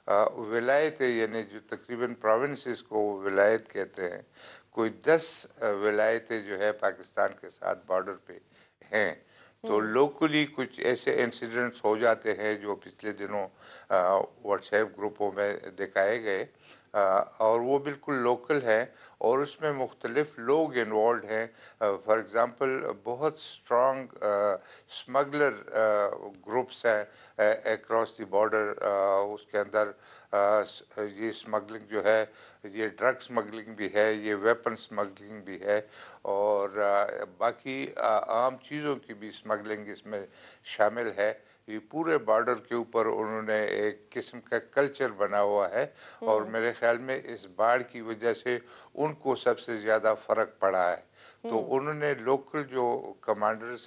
विलायत है, यानी जो तकरीबन प्रोविंसेस को विलायत कहते हैं, कोई दस विलायतें जो है पाकिस्तान के साथ बॉर्डर पे हैं। तो लोकली कुछ ऐसे इंसिडेंट्स हो जाते हैं जो पिछले दिनों व्हाट्सएप ग्रुपों में दिखाए गए, और वो बिल्कुल लोकल है और उसमें मुख्तलिफ लोग इन्वॉल्व हैं। फॉर एग्ज़ाम्पल बहुत स्ट्रॉन्ग स्मगलर ग्रुप्स हैं अक्रॉस द बॉर्डर। उसके अंदर uh, ये स्मगलिंग जो है, ये ड्रग स्मगलिंग भी है, ये वेपन स्मगलिंग भी है, और uh, बाकी uh, आम चीज़ों की भी स्मगलिंग इसमें शामिल है। ये पूरे बॉर्डर के ऊपर उन्होंने एक किस्म का कल्चर बना हुआ है, और मेरे ख्याल में इस बाढ़ की वजह से उनको सबसे ज़्यादा फ़र्क पड़ा है। तो उन्होंने लोकल जो कमांडर्स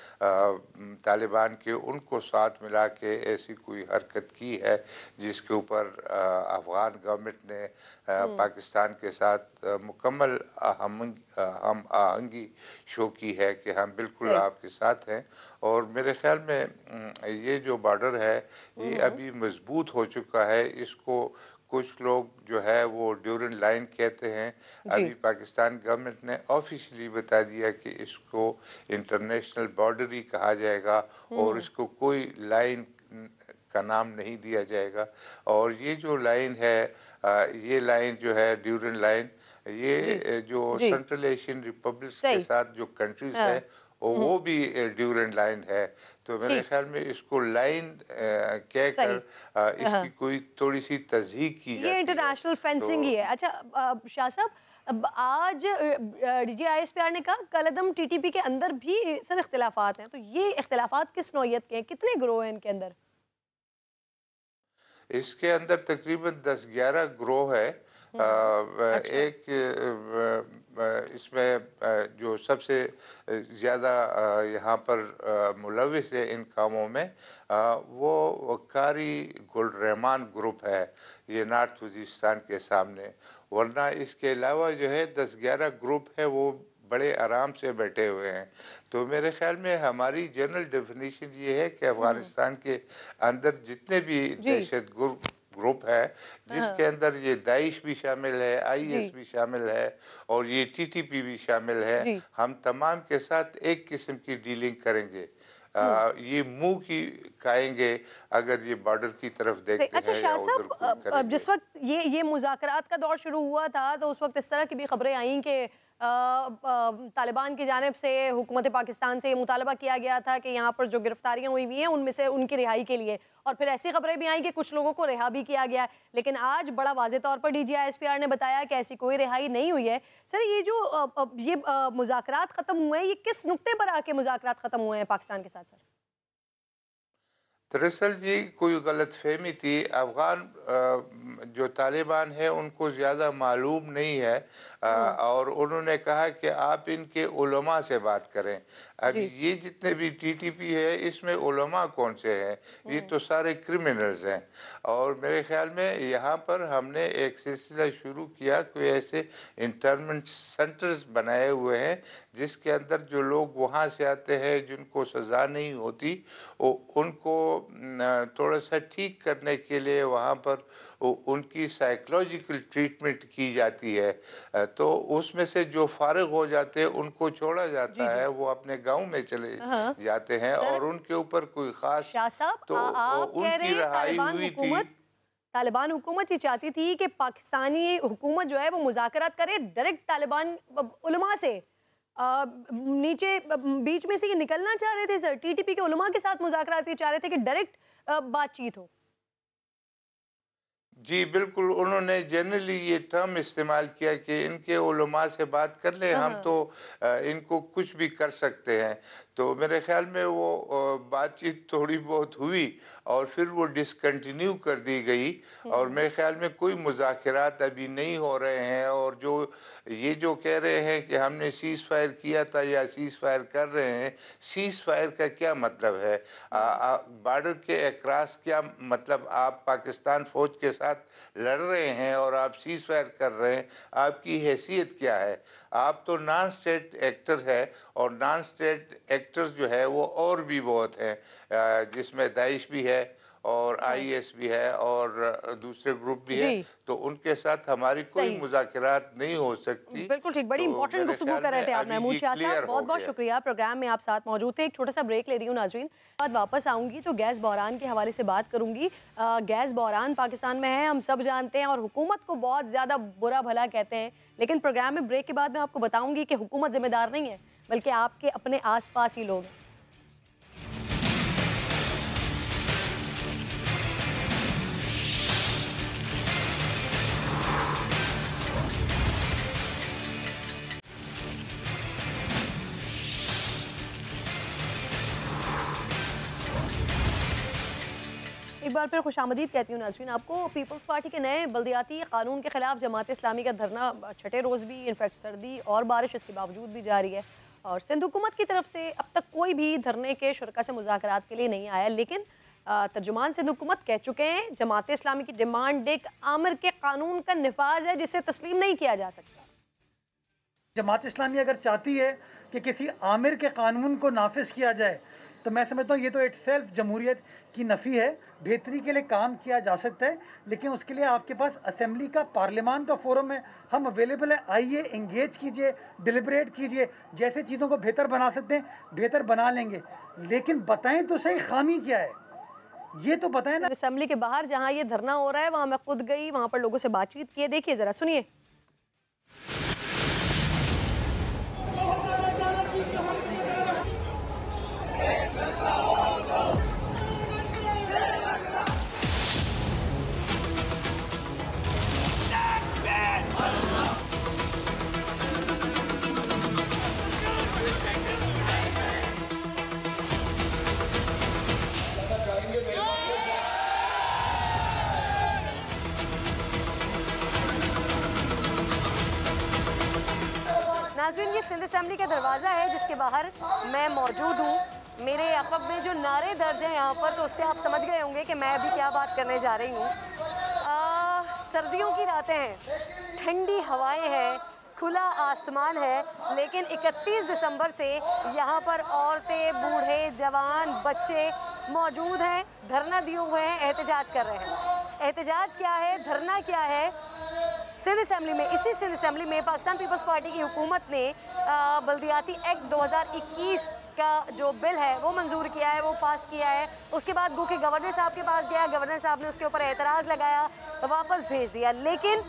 हैं तालिबान के, उनको साथ मिला के ऐसी कोई हरकत की है जिसके ऊपर अफ़गान गवर्नमेंट ने पाकिस्तान के साथ मुकम्मल हम हम आहंगी शो की है कि हम बिल्कुल आपके साथ हैं। और मेरे ख्याल में ये जो बॉर्डर है ये अभी मजबूत हो चुका है। इसको कुछ लोग जो है वो ड्यूरन लाइन कहते हैं। अभी पाकिस्तान गवर्नमेंट ने ऑफिशियली बता दिया कि इसको इंटरनेशनल बॉर्डर ही कहा जाएगा और इसको कोई लाइन का नाम नहीं दिया जाएगा। और ये जो लाइन है, ये लाइन जो है ड्यूरन लाइन, ये जो सेंट्रल एशियन रिपब्लिक के साथ जो कंट्रीज है वो भी ड्यूरन लाइन है। तो मेरे ख्याल में इसको लाइन कहकर इसकी कोई थोड़ी सी तस्दीक की जाती है।
ये इंटरनेशनल फेंसिंग ही है। अच्छा शाह साहब, आज D G I S P R ने कहा कलदम टी टी पी के अंदर भी सर इख्तिलाफात हैं, तो ये इख्तिलाफात किस नौयत के हैं? कितने ग्रोह हैं इनके अंदर?
इसके अंदर तकरीबन दस ग्यारह ग्रोह है। आ, अच्छा। एक इसमें जो सबसे ज़्यादा यहाँ पर मुलविस है इन कामों में, वो वकारी गुल रहमान ग्रुप है, ये नॉर्थ वजीरिस्तान के सामने। वरना इसके अलावा जो है दस ग्यारह ग्रुप है वो बड़े आराम से बैठे हुए हैं। तो मेरे ख्याल में हमारी जनरल डेफिनेशन ये है कि अफगानिस्तान के अंदर जितने भी दहशत ग्रुप है, जिसके अंदर ये दाइश भी शामिल है, आई एस भी शामिल है और ये टी टी पी भी शामिल है, हम तमाम के साथ एक किस्म की डीलिंग करेंगे। आ, ये मुंह की खाएंगे अगर ये बॉर्डर की तरफ देखते
अच्छा,
हैं।
शाह साहब, जिस वक्त ये ये मुज़ाकरात का दौर शुरू हुआ था तो उस वक्त इस तरह की भी खबरें आई कि तालिबान की जानिब से हुकूमत पाकिस्तान से ये मुतालबा किया गया था कि यहाँ पर जो गिरफ्तारियाँ हुई हुई हैं उनमें से उनकी रिहाई के लिए, और फिर ऐसी खबरें भी आई कि कुछ लोगों को रिहा भी किया गया है। लेकिन आज बड़ा वाज़े तौर पर D G I S P R ने बताया कि ऐसी कोई रिहाई नहीं हुई है। सर, ये जो ये मुज़ाकरात ख़त्म हुए हैं, ये किस नुक्ते पर आके मुज़ाकरात ख़त्म हुए हैं पाकिस्तान के साथ? सर,
दरअसल जी कोई गलत फहमी थी। अफगान जो तालिबान है उनको ज़्यादा मालूम नहीं है, और उन्होंने कहा कि आप इनके उलमा से बात करें। अब ये जितने भी टी टी पी है इसमें उलमा कौन से हैं? ये तो सारे क्रिमिनल्स हैं। और मेरे ख्याल में यहाँ पर हमने एक सिलसिला शुरू किया, कोई ऐसे इंटरनमेंट सेंटर्स बनाए हुए हैं जिसके अंदर जो लोग वहाँ से आते हैं जिनको सज़ा नहीं होती, उनको थोड़ा सा ठीक करने के लिए वहाँ पर उनकी साइकोलॉजिकल ट्रीटमेंट की जाती है। तो उसमें से जो फारिग हो जाते हैं उनको छोड़ा जाता जी जी। है, वो अपने गांव में चले जाते हैं और उनके ऊपर कोई खास तो उनकी रहाई हुई थी।
तालिबान हुकूमत ये चाहती थी कि पाकिस्तानी हुकूमत जो है वो मुज़ाकरात करे डायरेक्ट तालिबान उलमा से, आ, नीचे बीच में से ये निकलना चाह रहे थे सर, टी टी पी के उलमा के साथ मुज़ाकरात ये चाह रहे थे कि डायरेक्ट बातचीत हो।
जी बिल्कुल, उन्होंने जनरली ये टर्म इस्तेमाल किया कि इनके उलमा से बात कर ले, हम तो इनको कुछ भी कर सकते हैं। तो मेरे ख्याल में वो बातचीत थोड़ी बहुत हुई और फिर वो डिसकंटिन्यू कर दी गई, और मेरे ख्याल में कोई मुज़ाकरात अभी नहीं हो रहे हैं। और जो ये जो कह रहे हैं कि हमने सीज़ फायर किया था या सीज़ फायर कर रहे हैं, सीज़ फायर का क्या मतलब है? बॉर्डर के अक्रॉस क्या मतलब? आप पाकिस्तान फ़ौज के साथ लड़ रहे हैं और आप सीज़ फायर कर रहे हैं, आपकी हैसियत क्या है? आप तो नॉन स्टेट एक्टर है, और नॉन स्टेट एक्टर्स जो है वो और भी बहुत हैं, जिसमें दाइश भी है और आई एस भी है और दूसरे ग्रुप भी है। तो उनके साथ हमारी कोई मुज़ाकरात नहीं हो सकती।
बिल्कुल ठीक, बड़ी इंपॉर्टेंट गुफ्तगू कर रहे थे आप महमूद शाह साहब, बहुत बहुत शुक्रिया। प्रोग्राम में आप साथ मौजूद थे। एक छोटा सा ब्रेक ले रही हूँ नाज़रीन, बाद वापस आऊँगी तो गैस बहरान के हवाले से बात करूँगी। गैस बहरान पाकिस्तान में है, हम सब जानते हैं, और हुकूमत को बहुत ज़्यादा बुरा भला कहते हैं, लेकिन प्रोग्राम में ब्रेक के बाद मैं आपको बताऊँगी कि हुकूमत जिम्मेदार नहीं है, बल्कि आपके अपने आस पास ही लोग हैं। एक बार फिर खुशामदीद कहती हूँ नाज़रीन आपको। पीपल्स पार्टी के नए बल्दियाती कानून के खिलाफ जमात इस्लामी का धरना छठे रोज़ भी, इनफैक्ट सर्दी और बारिश इसके बावजूद भी जारी है, और सिंध हुकूमत की तरफ से अब तक कोई भी धरने के शुरका से मुज़ाकरात के लिए नहीं आया। लेकिन तर्जुमान सिंध हुकूमत कह चुके हैं जमात इस्लामी की डिमांड एक आमिर के कानून का निफाज है जिसे तस्लीम नहीं किया जा सकता।
जमात इस्लामी अगर चाहती है कि किसी आमिर के कानून को नाफिज किया जाए, तो मैं समझता हूँ ये तो इट सेल्फ जमहूरियत की नफ़ी है। बेहतरी के लिए काम किया जा सकता है, लेकिन उसके लिए आपके पास असेंबली का, पार्लियामान का फोरम है, हम अवेलेबल है। आइए, इंगेज कीजिए, डिलिब्रेट कीजिए, जैसे चीज़ों को बेहतर बना सकते हैं बेहतर बना लेंगे, लेकिन बताएं तो सही खामी क्या है, ये तो बताएं ना।
असेंबली के बाहर जहाँ ये धरना हो रहा है वहाँ मैं खुद गई, वहाँ पर लोगों से बातचीत की, देखिए ज़रा सुनिए। नाज़रीन, ये सिंध असेंबली का दरवाज़ा है जिसके बाहर मैं मौजूद हूँ। मेरे अक़ब में जो नारे दर्ज हैं यहाँ पर, तो उससे आप समझ गए होंगे कि मैं अभी क्या बात करने जा रही हूँ। सर्दियों की रातें हैं, ठंडी हवाएं हैं, खुला आसमान है, लेकिन इकतीस दिसंबर से यहाँ पर औरतें, बूढ़े, जवान, बच्चे मौजूद हैं, धरना दिए हुए हैं, एहतजाज कर रहे हैं। एहतजाज क्या है, धरना क्या है? सिंध असेंबली में, इसी सिंध असेंबली में पाकिस्तान पीपल्स पार्टी की हुकूमत ने बल्दियाती एक्ट दो हज़ार इक्कीस का जो बिल है वो मंजूर किया है, वो पास किया है। उसके बाद गो के गवर्नर साहब के पास गया, गवर्नर साहब ने उसके ऊपर एतराज़ लगाया, वापस भेज दिया। लेकिन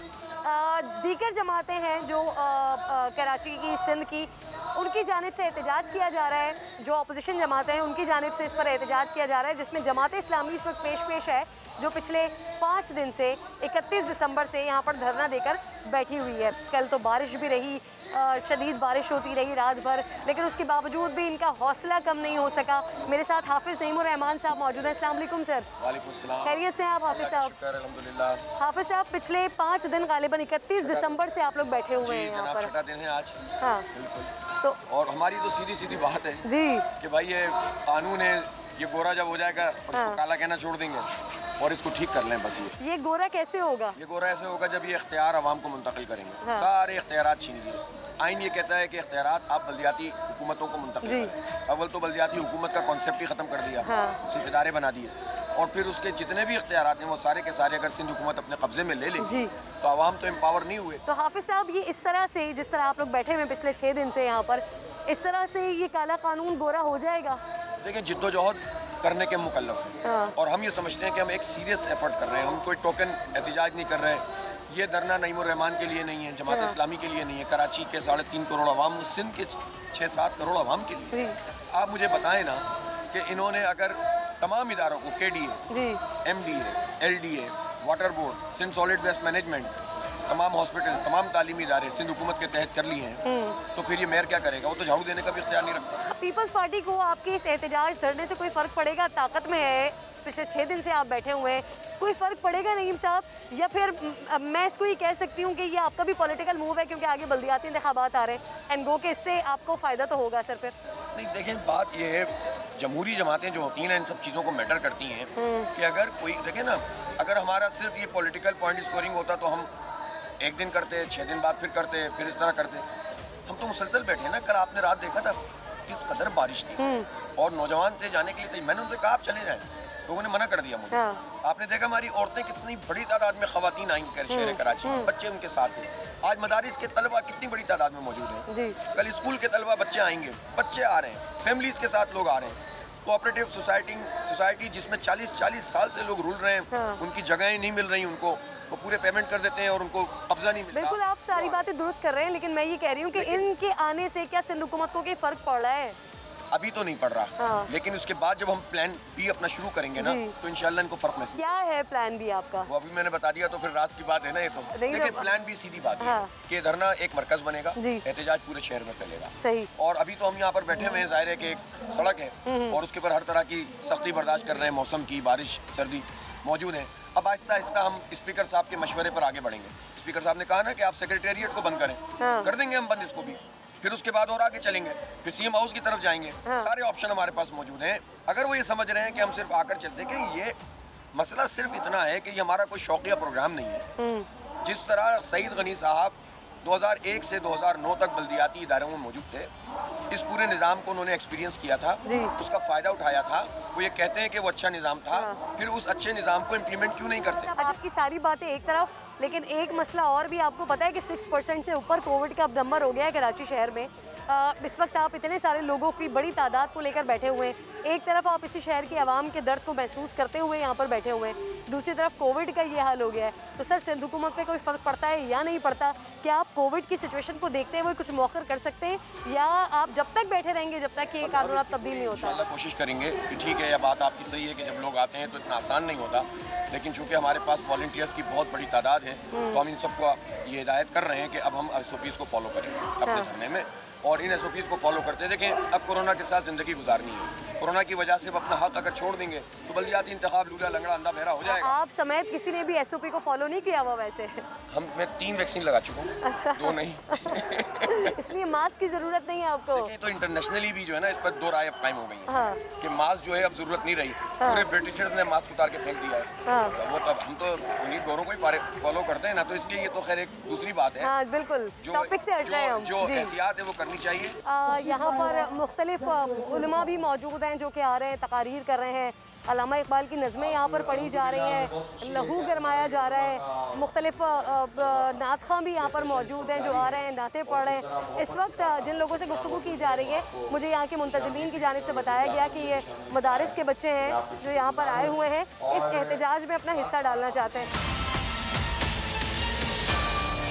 दीगर जमातें हैं जो आ, आ, कराची की, सिंध की, उनकी जानिब से एहतजाज किया जा रहा है। जो अपोजिशन जमातें हैं उनकी जानिब से इस पर एहतजाज किया जा रहा है, जिसमें जमात इस्लामी इस वक्त पेश पेश है, जो पिछले पाँच दिन से इकतीस दिसंबर से यहाँ पर धरना देकर बैठी हुई है। कल तो बारिश भी रही, शदीद बारिश होती रही रात भर, लेकिन उसके बावजूद भी इनका हौसला कम नहीं हो सका। मेरे साथ हाफिज़ नईमुर रहमान साहब मौजूद हैं। अस्सलाम वालेकुम सर।
वालेकुम सलाम।
खैरियत से हैं आप हाफिज़ साहब?
अल्हम्दुलिल्लाह।
हाफिज़ साहब, पिछले पाँच दिन गालिबन इकतीस दिसंबर से आप लोग बैठे हुए हैं यहाँ पर।
छठा दिन है आज।
हाँ
बिल्कुल।
तो
और हमारी तो सीधी सीधी बात है
जी
कि भाई ये कानून है, ये गोरा जब हो जाएगा और
हाँ।
इसको काला कहना छोड़ देंगे और इसको ठीक कर लें बस। ये
ये गोरा कैसे होगा?
ये गोरा ऐसे होगा जब ये इख्तियार अवाम को मुंतकिल करेंगे।
हाँ।
सारे इख्तियारात छीन लिए। आइन ये कहता है कि इख्तियारात आप बल्दियाती हुकूमतों को मुंतकिल करें। अव्वल तो बल्दियाती हुकूमत का कॉन्सेप्ट ही ख़त्म कर दिया,
हाँ।
सिर्फ इदारे बना दिए, और फिर उसके जितने भी इख्तियारात हैं वो सारे के सारे अगर सिंध हुकूमत अपने कब्जे में ले ले
जी।
तो अवाम तो एम्पावर नहीं हुए।
तो हाफिज़ साहब, ये इस तरह से जिस तरह आप लोग बैठे हुए पिछले छः दिन से यहाँ पर, इस तरह से ये काला कानून गोरा हो जाएगा?
देखिए, जिद्दोजहद करने के मुकल्लफ हैं,
हाँ।
और हम ये समझते हैं कि हम एक सीरियस एफर्ट कर रहे हैं। हम कोई टोकन एहतजाज नहीं कर रहे हैं। ये धरना नईमुर रहमान के लिए नहीं है, जमात
हाँ।
इस्लामी के लिए नहीं है, कराची के साढ़े तीन करोड़ अवाम, सिंध के छः सात करोड़ अवाम के लिए। आप मुझे बताएं ना कि इन्होंने अगर तमाम इदारों को, K D A, M D A, L D A, water board, Sindh solid waste management, तमाम हॉस्पिटल, तमाम तालीमी इदारे सिंध हुकूमत के तहत कर लिए हैं, तो फिर ये मेयर क्या करेगा? वो तो झाड़ू देने का भी इख्तियार नहीं रखता।
पीपल्स पार्टी को आपके इस एहतजाज धरने से कोई फ़र्क पड़ेगा? ताकत में है, पिछले छः दिन से आप बैठे हुए हैं, कोई फ़र्क पड़ेगा नईम साहब? या फिर म, मैं इसको ये कह सकती हूँ कि ये आपका भी पॉलिटिकल मूव है, क्योंकि आगे बल्दियाती इंतखाबात आ रहे हैं, एंड गो के इससे आपको फ़ायदा तो होगा सर? फिर
नहीं, देखें, बात ये है, जमहूरी जमातें जो होती हैं इन सब चीज़ों को मैटर करती हैं कि अगर कोई, देखें ना, अगर हमारा सिर्फ ये पॉलिटिकल पॉइंट स्कोरिंग होता तो हम एक दिन करते, छः दिन बाद फिर करते, फिर इस तरह करते। हम तो मुसलसल बैठे हैं ना। कल आपने रात देखा था किस कदर बारिश थी, और नौजवान थे जाने के लिए, मैंने उनसे कहा आप चले जाएं, लोगों ने मना कर दिया मुझे। हाँ। आपने देखा हमारी औरतें कितनी बड़ी तादाद में खवातीन आई शहर कराची में, बच्चे उनके साथ थे। आज मदारिस के तलबा कितनी बड़ी तादाद में मौजूद हैं। कल स्कूल के तलबा बच्चे आएंगे, बच्चे आ रहे हैं, फैमिलीज के साथ लोग आ रहे हैं। कोऑपरेटिव सोसाइटी सोसाइटी जिसमें चालीस चालीस साल से लोग रुल रहे हैं, हाँ। उनकी जगहें नहीं मिल रही उनको, वो पूरे पेमेंट कर देते हैं और उनको कब्जा नहीं मिलता।
बिल्कुल, आप सारी बातें दुरुस्त कर रहे हैं, लेकिन मैं ये कह रही हूँ कि इनके आने से क्या सिंध हुकूमत को कोई फ़र्क पड़ रहा है?
अभी तो नहीं पड़ रहा,
हाँ।
लेकिन उसके बाद जब हम प्लान बी अपना शुरू करेंगे ना, तो इंशाल्लाह इनको फर्क महसूस।
क्या है प्लान बी आपका?
वो अभी मैंने बता दिया, तो फिर राज की बात है ना ये तो। देखिए, प्लान बी सीधी बात है कि धरना एक मरकज बनेगा, एहतजाज पूरे शहर में चलेगा।
सही।
और अभी तो हम यहाँ पर बैठे हुए हैं, जाहिर है कि एक सड़क है और उसके ऊपर हर तरह की सख्ती बर्दाश्त कर रहे हैं, मौसम की, बारिश, सर्दी मौजूद है। अब आहिस्ता आहिस्ता हम स्पीकर साहब के मशवरे पर आगे बढ़ेंगे। स्पीकर साहब ने कहा ना कि आप सेक्रेटेरिएट को बंद करें, कर देंगे हम बंद इसको भी, फिर उसके बाद और आगे चलेंगे, फिर सीएम हाउस की तरफ जाएंगे। हाँ। सारे ऑप्शन हमारे पास मौजूद हैं। अगर वो ये समझ रहे हैं कि हम सिर्फ आकर चलते, कि ये मसला सिर्फ इतना है कि ये हमारा कोई शौकिया प्रोग्राम नहीं है। जिस तरह सईद गनी साहब दो हज़ार एक से दो हज़ार नौ तक बल्दियाती इदारों में मौजूद थे, इस पूरे निज़ाम को उन्होंने एक्सपीरियंस किया था, उसका फ़ायदा उठाया था। वो ये कहते हैं कि वो अच्छा निज़ाम था, हाँ। फिर उस अच्छे निज़ाम को इम्प्लीमेंट क्यों नहीं करते?
अच्छा, की सारी बातें एक तरफ, लेकिन एक मसला और भी आपको पता है कि सिक्स परसेंट से ऊपर कोविड का अब नंबर हो गया है कराची शहर में। आ, इस वक्त आप इतने सारे लोगों की बड़ी तादाद को लेकर बैठे हुए हैं। एक तरफ आप इसी शहर के आवाम के दर्द को महसूस करते हुए यहाँ पर बैठे हुए हैं, दूसरी तरफ कोविड का ये हाल हो गया है। तो सर, सिंध हुकूमत पे कोई फ़र्क पड़ता है या नहीं पड़ता? क्या आप कोविड की सिचुएशन को देखते हुए कुछ मौखर कर सकते हैं, या आप जब तक बैठे रहेंगे जब तक कि कानून तब्दील नहीं होता?
इंशाल्लाह कोशिश करेंगे कि ठीक है, यह बात आपकी सही है कि जब लोग आते हैं तो इतना आसान नहीं होता, लेकिन चूंकि हमारे पास वॉलंटियर्स की बहुत बड़ी तादाद है, तो हम इन सबको ये हिदायत कर रहे हैं कि अब हम एस ओ पीज़ को फॉलो करेंगे अपने धरने में, और इन एस ओ पीज़ को फॉलो करते हैं। देखें, अब कोरोना के साथ ज़िंदगी गुजारनी है। कोरोना की वजह से अब अपना हक अगर छोड़ देंगे तो बल्दियाती इंतखाब लूला लंगड़ा अंधा बहरा हो जाएगा।
आप समेत किसी ने भी एस ओ पी को फॉलो नहीं किया हुआ? वैसे
हम मैं तीन वैक्सीन लगा चुका हूँ। अच्छा। दो नहीं।
इसलिए मास्क की जरूरत नहीं है आपको?
देखिए, तो इंटरनेशनली भी जो है ना, इस पर दो राय कायम हो गई है,
हाँ। कि
मास्क जो है अब जरूरत नहीं रही। हाँ। पूरे ब्रिटिशर्स ने मास्क उतार के फेंक दिया है। हाँ। तो वो तब हम तो उन्हीं गोरों को ही फॉलो करते हैं ना, तो इसलिए ये तो खैर एक दूसरी बात है।
हाँ, बिल्कुल।
जो
टॉपिक से हट रहे हैं हम।
जो एहतियात है वो करनी चाहिए।
यहाँ पर मुख्तलिफ उलमा भी मौजूद हैं जो कि आ रहे हैं, तकारीर कर रहे हैं। अल्लामा इकबाल की नज़में यहाँ पर पढ़ी जा रही हैं, लहू गरमाया जा रहा है। मुख्तलिफ नात खां भी यहाँ पर मौजूद हैं जो आ रहे हैं, नाते पढ़ रहे हैं। इस वक्त जिन लोगों से गुफ्तगू की जा रही है, मुझे यहाँ के मुंतज़मीन की जानिब से बताया गया कि ये मदारिस के बच्चे हैं जो यहाँ पर आए हुए हैं, इस एहतजाज में अपना हिस्सा डालना चाहते हैं।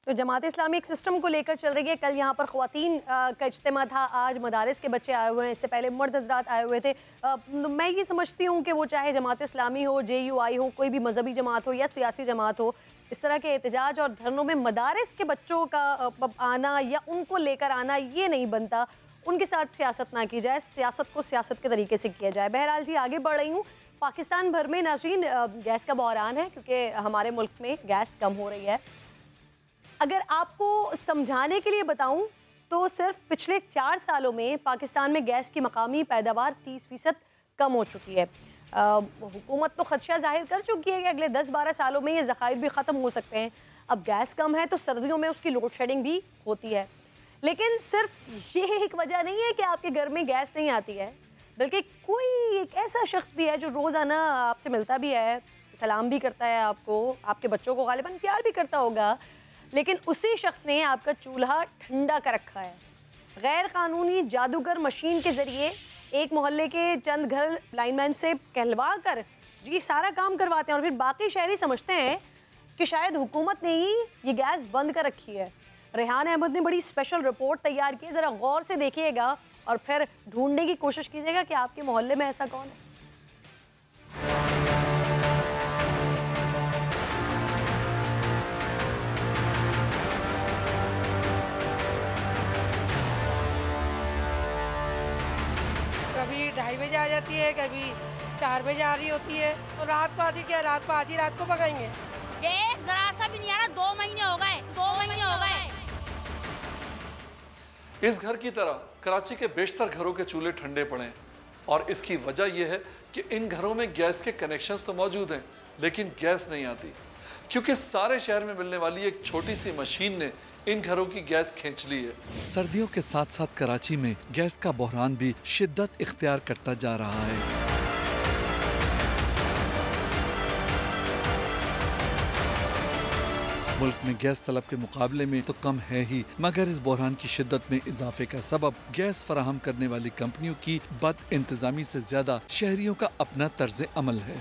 तो जमात इस्लामी एक सिस्टम को लेकर चल रही है। कल यहाँ पर ख्वातीन का इज्तिमा था, आज मदारिस के बच्चे आए हुए हैं, इससे पहले मर्द हजरात आए हुए थे। आ, मैं ये समझती हूँ कि वो चाहे जमात इस्लामी हो, जे यू आई हो, कोई भी मजहबी जमात हो या सियासी जमात हो, इस तरह के एहतजाज और धरनों में मदारिस के बच्चों का आना या उनको लेकर आना ये नहीं बनता। उनके साथ सियासत ना की जाए, सियासत को सियासत के तरीके से किया जाए। बहरहाल जी आगे बढ़ रही हूँ। पाकिस्तान भर में नाज़रीन गैस का बहरान है क्योंकि हमारे मुल्क में गैस कम हो रही है। अगर आपको समझाने के लिए बताऊं तो सिर्फ पिछले चार सालों में पाकिस्तान में गैस की मकामी पैदावार तीस फीसद कम हो चुकी है। हुकूमत तो खदशा जाहिर कर चुकी है कि अगले दस बारह सालों में ये ज़खायर भी ख़त्म हो सकते हैं। अब गैस कम है तो सर्दियों में उसकी लोड शेडिंग भी होती है। लेकिन सिर्फ ये एक वजह नहीं है कि आपके घर में गैस नहीं आती है, बल्कि कोई एक ऐसा शख्स भी है जो रोज़ाना आपसे मिलता भी है, सलाम भी करता है आपको, आपके बच्चों को गालिबन प्यार भी करता होगा, लेकिन उसी शख्स ने आपका चूल्हा ठंडा कर रखा है। गैर कानूनी जादूगर मशीन के ज़रिए एक मोहल्ले के चंद घर लाइनमैन से कहलवा कर ये सारा काम करवाते हैं और फिर बाकी शहरी समझते हैं कि शायद हुकूमत ने ही ये गैस बंद कर रखी है। रेहान अहमद ने बड़ी स्पेशल रिपोर्ट तैयार की है, ज़रा गौर से देखिएगा और फिर ढूंढने की कोशिश कीजिएगा कि आपके मोहल्ले में ऐसा कौन है।
कभी ढाई बजे आ जाती है, कभी चार बजे आ रही होती है, और रात को आती क्या रात को आधी रात को पकाएंगे।
गैस जरा सा भी नहीं आ रहा, दो महीने हो गए दो महीने हो गए।
इस घर की तरह कराची के बेशतर घरों के चूल्हे ठंडे पड़े हैं और इसकी वजह यह है कि इन घरों में गैस के कनेक्शंस तो मौजूद हैं लेकिन गैस नहीं आती, क्योंकि सारे शहर में मिलने वाली एक छोटी सी मशीन ने इन घरों की गैस खींच ली है। सर्दियों के साथ साथ कराची में गैस का बहरान भी शिद्दत इख्तियार करता जा रहा है। मुल्क में गैस तलब के मुकाबले में तो कम है ही, मगर इस बहरान की शिद्दत में इजाफे का सबब गैस फराहम करने वाली कंपनियों की बद इंतजामी से ज्यादा शहरियों का अपना तर्ज अमल है,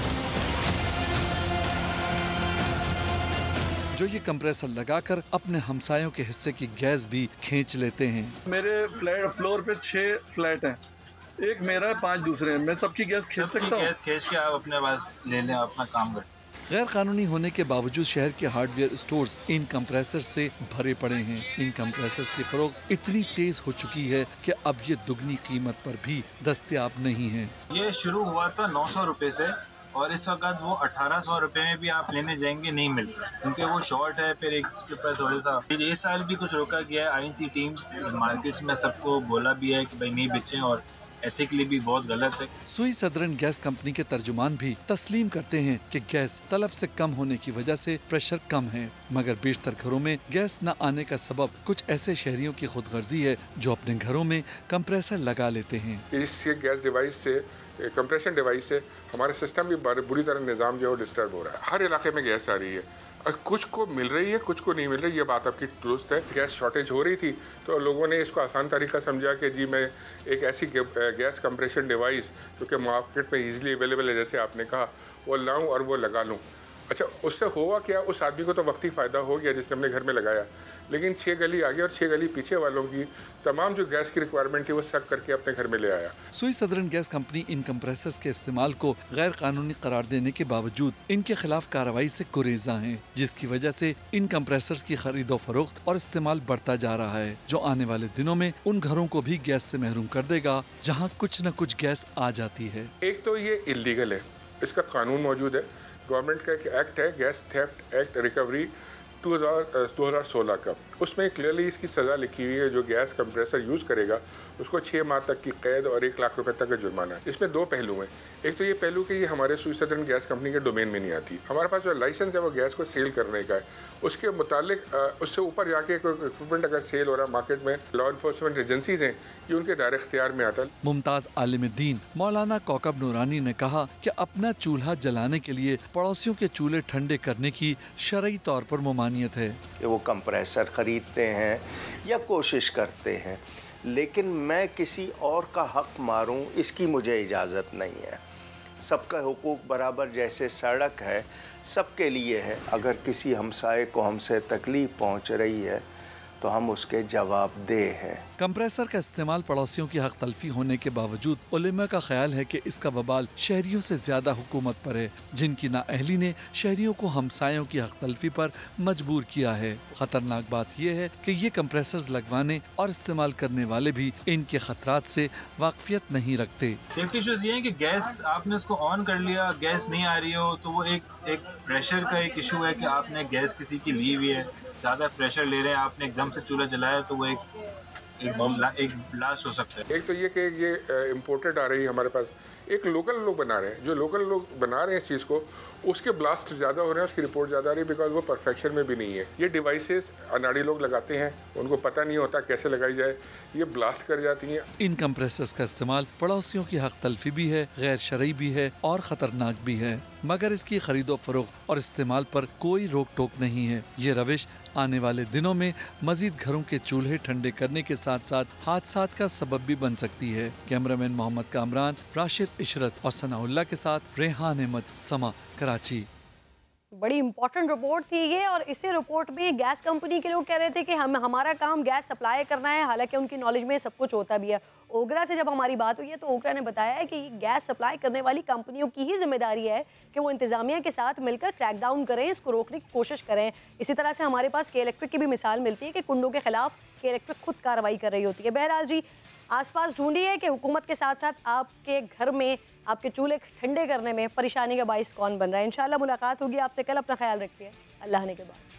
जो ये कंप्रेसर लगाकर अपने हमसायों के हिस्से की गैस भी खींच लेते हैं। मेरे फ्लैट फ्लोर पे छह फ्लैट हैं, एक मेरा है, पांच दूसरे हैं। मैं सबकी गैस खींच सकता हूँ।
गैस खींच के आप अपने पास ले लें, अपना काम करें।
गैर कानूनी होने के बावजूद शहर के हार्डवेयर स्टोर्स इन कंप्रेसर से भरे पड़े हैं। इन कंप्रेसर्स की फरोख्त इतनी तेज हो चुकी है कि अब ये दुगनी कीमत पर भी दस्तयाब नहीं है।
ये शुरू हुआ था नौ सौ रुपए से और इस वक्त वो अठारह सौ रुपए में भी आप लेने जाएंगे नहीं मिलता, क्योंकि वो शॉर्ट है। फिर एक इसके ऊपर थोड़ा सा ये साल भी कुछ रोका गया है। आई थी टीम्स मार्केट्स में सबको बोला भी है कि भाई नहीं बेचें और एथिकली भी बहुत गलत है।
सुई सदरन गैस कंपनी के तर्जुमान भी तस्लीम करते हैं कि गैस तलब से कम होने की वजह से प्रेशर कम है, मगर बेशतर घरों में गैस न आने का सबब कुछ ऐसे शहरियों की खुदगर्जी है जो अपने घरों में कंप्रेसर लगा लेते हैं।
इस गैस डिवाइस से, कंप्रेशन डिवाइस से हमारे सिस्टम भी बुरी तरह निज़ाम जो है डिस्टर्ब हो रहा है। हर इलाके में गैस आ रही है, कुछ को मिल रही है कुछ को नहीं मिल रही, ये बात आपकी दुरुस्त है। गैस शॉर्टेज हो रही थी तो लोगों ने इसको आसान तरीका समझा कि जी मैं एक ऐसी गैस कंप्रेशन डिवाइस जो कि मार्केट में इजीली अवेलेबल है, जैसे आपने कहा, वो लाऊं और वो लगा लूं। अच्छा, उससे हुआ क्या, उस आदमी को तो वक्ती फ़ायदा हो गया जिसने अपने घर में लगाया, लेकिन छः गली आगे और छः गली पीछे वालों की तमाम जो गैस की रिक्वायरमेंट थी वो सक करके अपने घर में ले आया।
सुई सदरन गैस कंपनी इन कंप्रेसर्स के इस्तेमाल को गैर कानूनी करार देने के बावजूद इनके खिलाफ कार्रवाई से गुरेजा है, जिसकी वजह से इन कंप्रेसर्स की खरीदो फरोख्त और इस्तेमाल बढ़ता जा रहा है, जो आने वाले दिनों में उन घरों को भी गैस से महरूम कर देगा जहाँ कुछ न कुछ गैस आ जाती है।
एक तो ये इलीगल है, इसका कानून मौजूद है, गवर्नमेंट का एक एक्ट है गैस थेफ्ट एक्ट रिकवरी दो हज़ार सोलह का, उसमें क्लियरली इसकी सज़ा लिखी हुई है। जो गैस कंप्रेसर यूज़ करेगा उसको छः माह तक की कैद और एक लाख रुपए तक का जुर्माना है। इसमें दो पहलू हैं, एक तो ये पहलू कि ये हमारे सुई सदरन गैस कंपनी के डोमेन में नहीं आती। हमारे पास जो लाइसेंस है वो गैस को सेल करने का है, उसके मुतालिक उससे ऊपर जाके कोई इक्विपमेंट अगर सेल हो रहा है मार्केट में, लॉ इन्फोर्समेंट एजेंसीज हैं, ये उनके दायरे इख्तियार में आता है।
मुमताज़ आलिम दीन मौलाना कौकब नूरानी ने कहा कि अपना चूल्हा जलाने के लिए पड़ोसियों के चूल्हे ठंडे करने की शरई तौर पर मुमानियत है
कि वो कंप्रेसर खरीदते हैं या कोशिश करते हैं, लेकिन मैं किसी और का हक मारूं इसकी मुझे इजाज़त नहीं है। सबका हुकूक बराबर, जैसे सड़क है सबके लिए है। अगर किसी हमसाये को हमसे तकलीफ़ पहुंच रही है तो हम उसके जवाब दे हैं।
कंप्रेसर का इस्तेमाल पड़ोसियों की हक तलफी होने के बावजूद उलेमा का ख्याल है कि इसका वबाल शहरियों से ज्यादा हुकूमत पर है, जिनकी नाअहली ने शहरियों को हमसायों की हक तलफी पर मजबूर किया है। खतरनाक बात यह है कि ये कंप्रेसर्स लगवाने और इस्तेमाल करने वाले भी इनके खतरात से वाकफियत नहीं रखते।
सेफ्टी इश्यूज ये है कि गैस आपने उसको ऑन कर लिया, गैस नहीं आ रही हो तो वो एक एक प्रेशर का एक इशू है कि आपने गैस किसी की ली हुई है, ज़्यादा प्रेशर ले रहे हैं, आपने एकदम से चूल्हा जलाया तो वो एक एक, ला, एक ब्लास्ट हो सकता है।
एक तो ये कि ये इम्पोर्टेड आ रही है हमारे पास, एक लोकल लोग बना रहे हैं, जो लोकल लोग बना रहे हैं इस चीज़ को, उसके ब्लास्ट ज़्यादा हो रहे हैं, उसकी रिपोर्ट ज़्यादा आ रही है, बिकॉज वो परफेक्शन में भी नहीं है। ये डिवाइसेस अनाड़ी लोग लगाते हैं, उनको पता नहीं होता कैसे लगाई जाए, ये ब्लास्ट कर जाती हैं।
इन कंप्रेसर्स का इस्तेमाल पड़ोसियों की हक तलफी भी है, गैर शरई भी है और ख़तरनाक भी है, मगर इसकी खरीदो फरोख्त और इस्तेमाल पर कोई रोक टोक नहीं है। ये रविश आने वाले दिनों में मजीद घरों के चूल्हे ठंडे करने के साथ साथ हादसात का सबब भी बन सकती है। कैमरामैन मोहम्मद कामरान, राशिद इशरत और सनाउल्लाह के साथ रेहान अहमद, समा, कराची।
बड़ी इंपॉर्टेंट रिपोर्ट थी ये, और इसी रिपोर्ट में गैस कंपनी के लोग कह रहे थे कि हम हमारा काम गैस सप्लाई करना है, हालांकि उनकी नॉलेज में सब कुछ होता भी है। ओगरा से जब हमारी बात हुई है तो ओगरा ने बताया है कि गैस सप्लाई करने वाली कंपनियों की ही जिम्मेदारी है कि वो इंतजामिया के साथ मिलकर क्रैकडाउन करें, इसको रोकने की कोशिश करें। इसी तरह से हमारे पास के इलेक्ट्रिक की भी मिसाल मिलती है कि कुंडों के खिलाफ के इलेक्ट्रिक खुद कार्रवाई कर रही होती है। बहरहाल जी, आसपास ढूंढिए कि हुकूमत के साथ साथ आपके घर में आपके चूल्हे ठंडे करने में परेशानी का बाइस कौन बन रहा है। इंशाल्लाह मुलाकात होगी आपसे कल। अपना ख्याल रखिए। अल्लाह ने के बाद।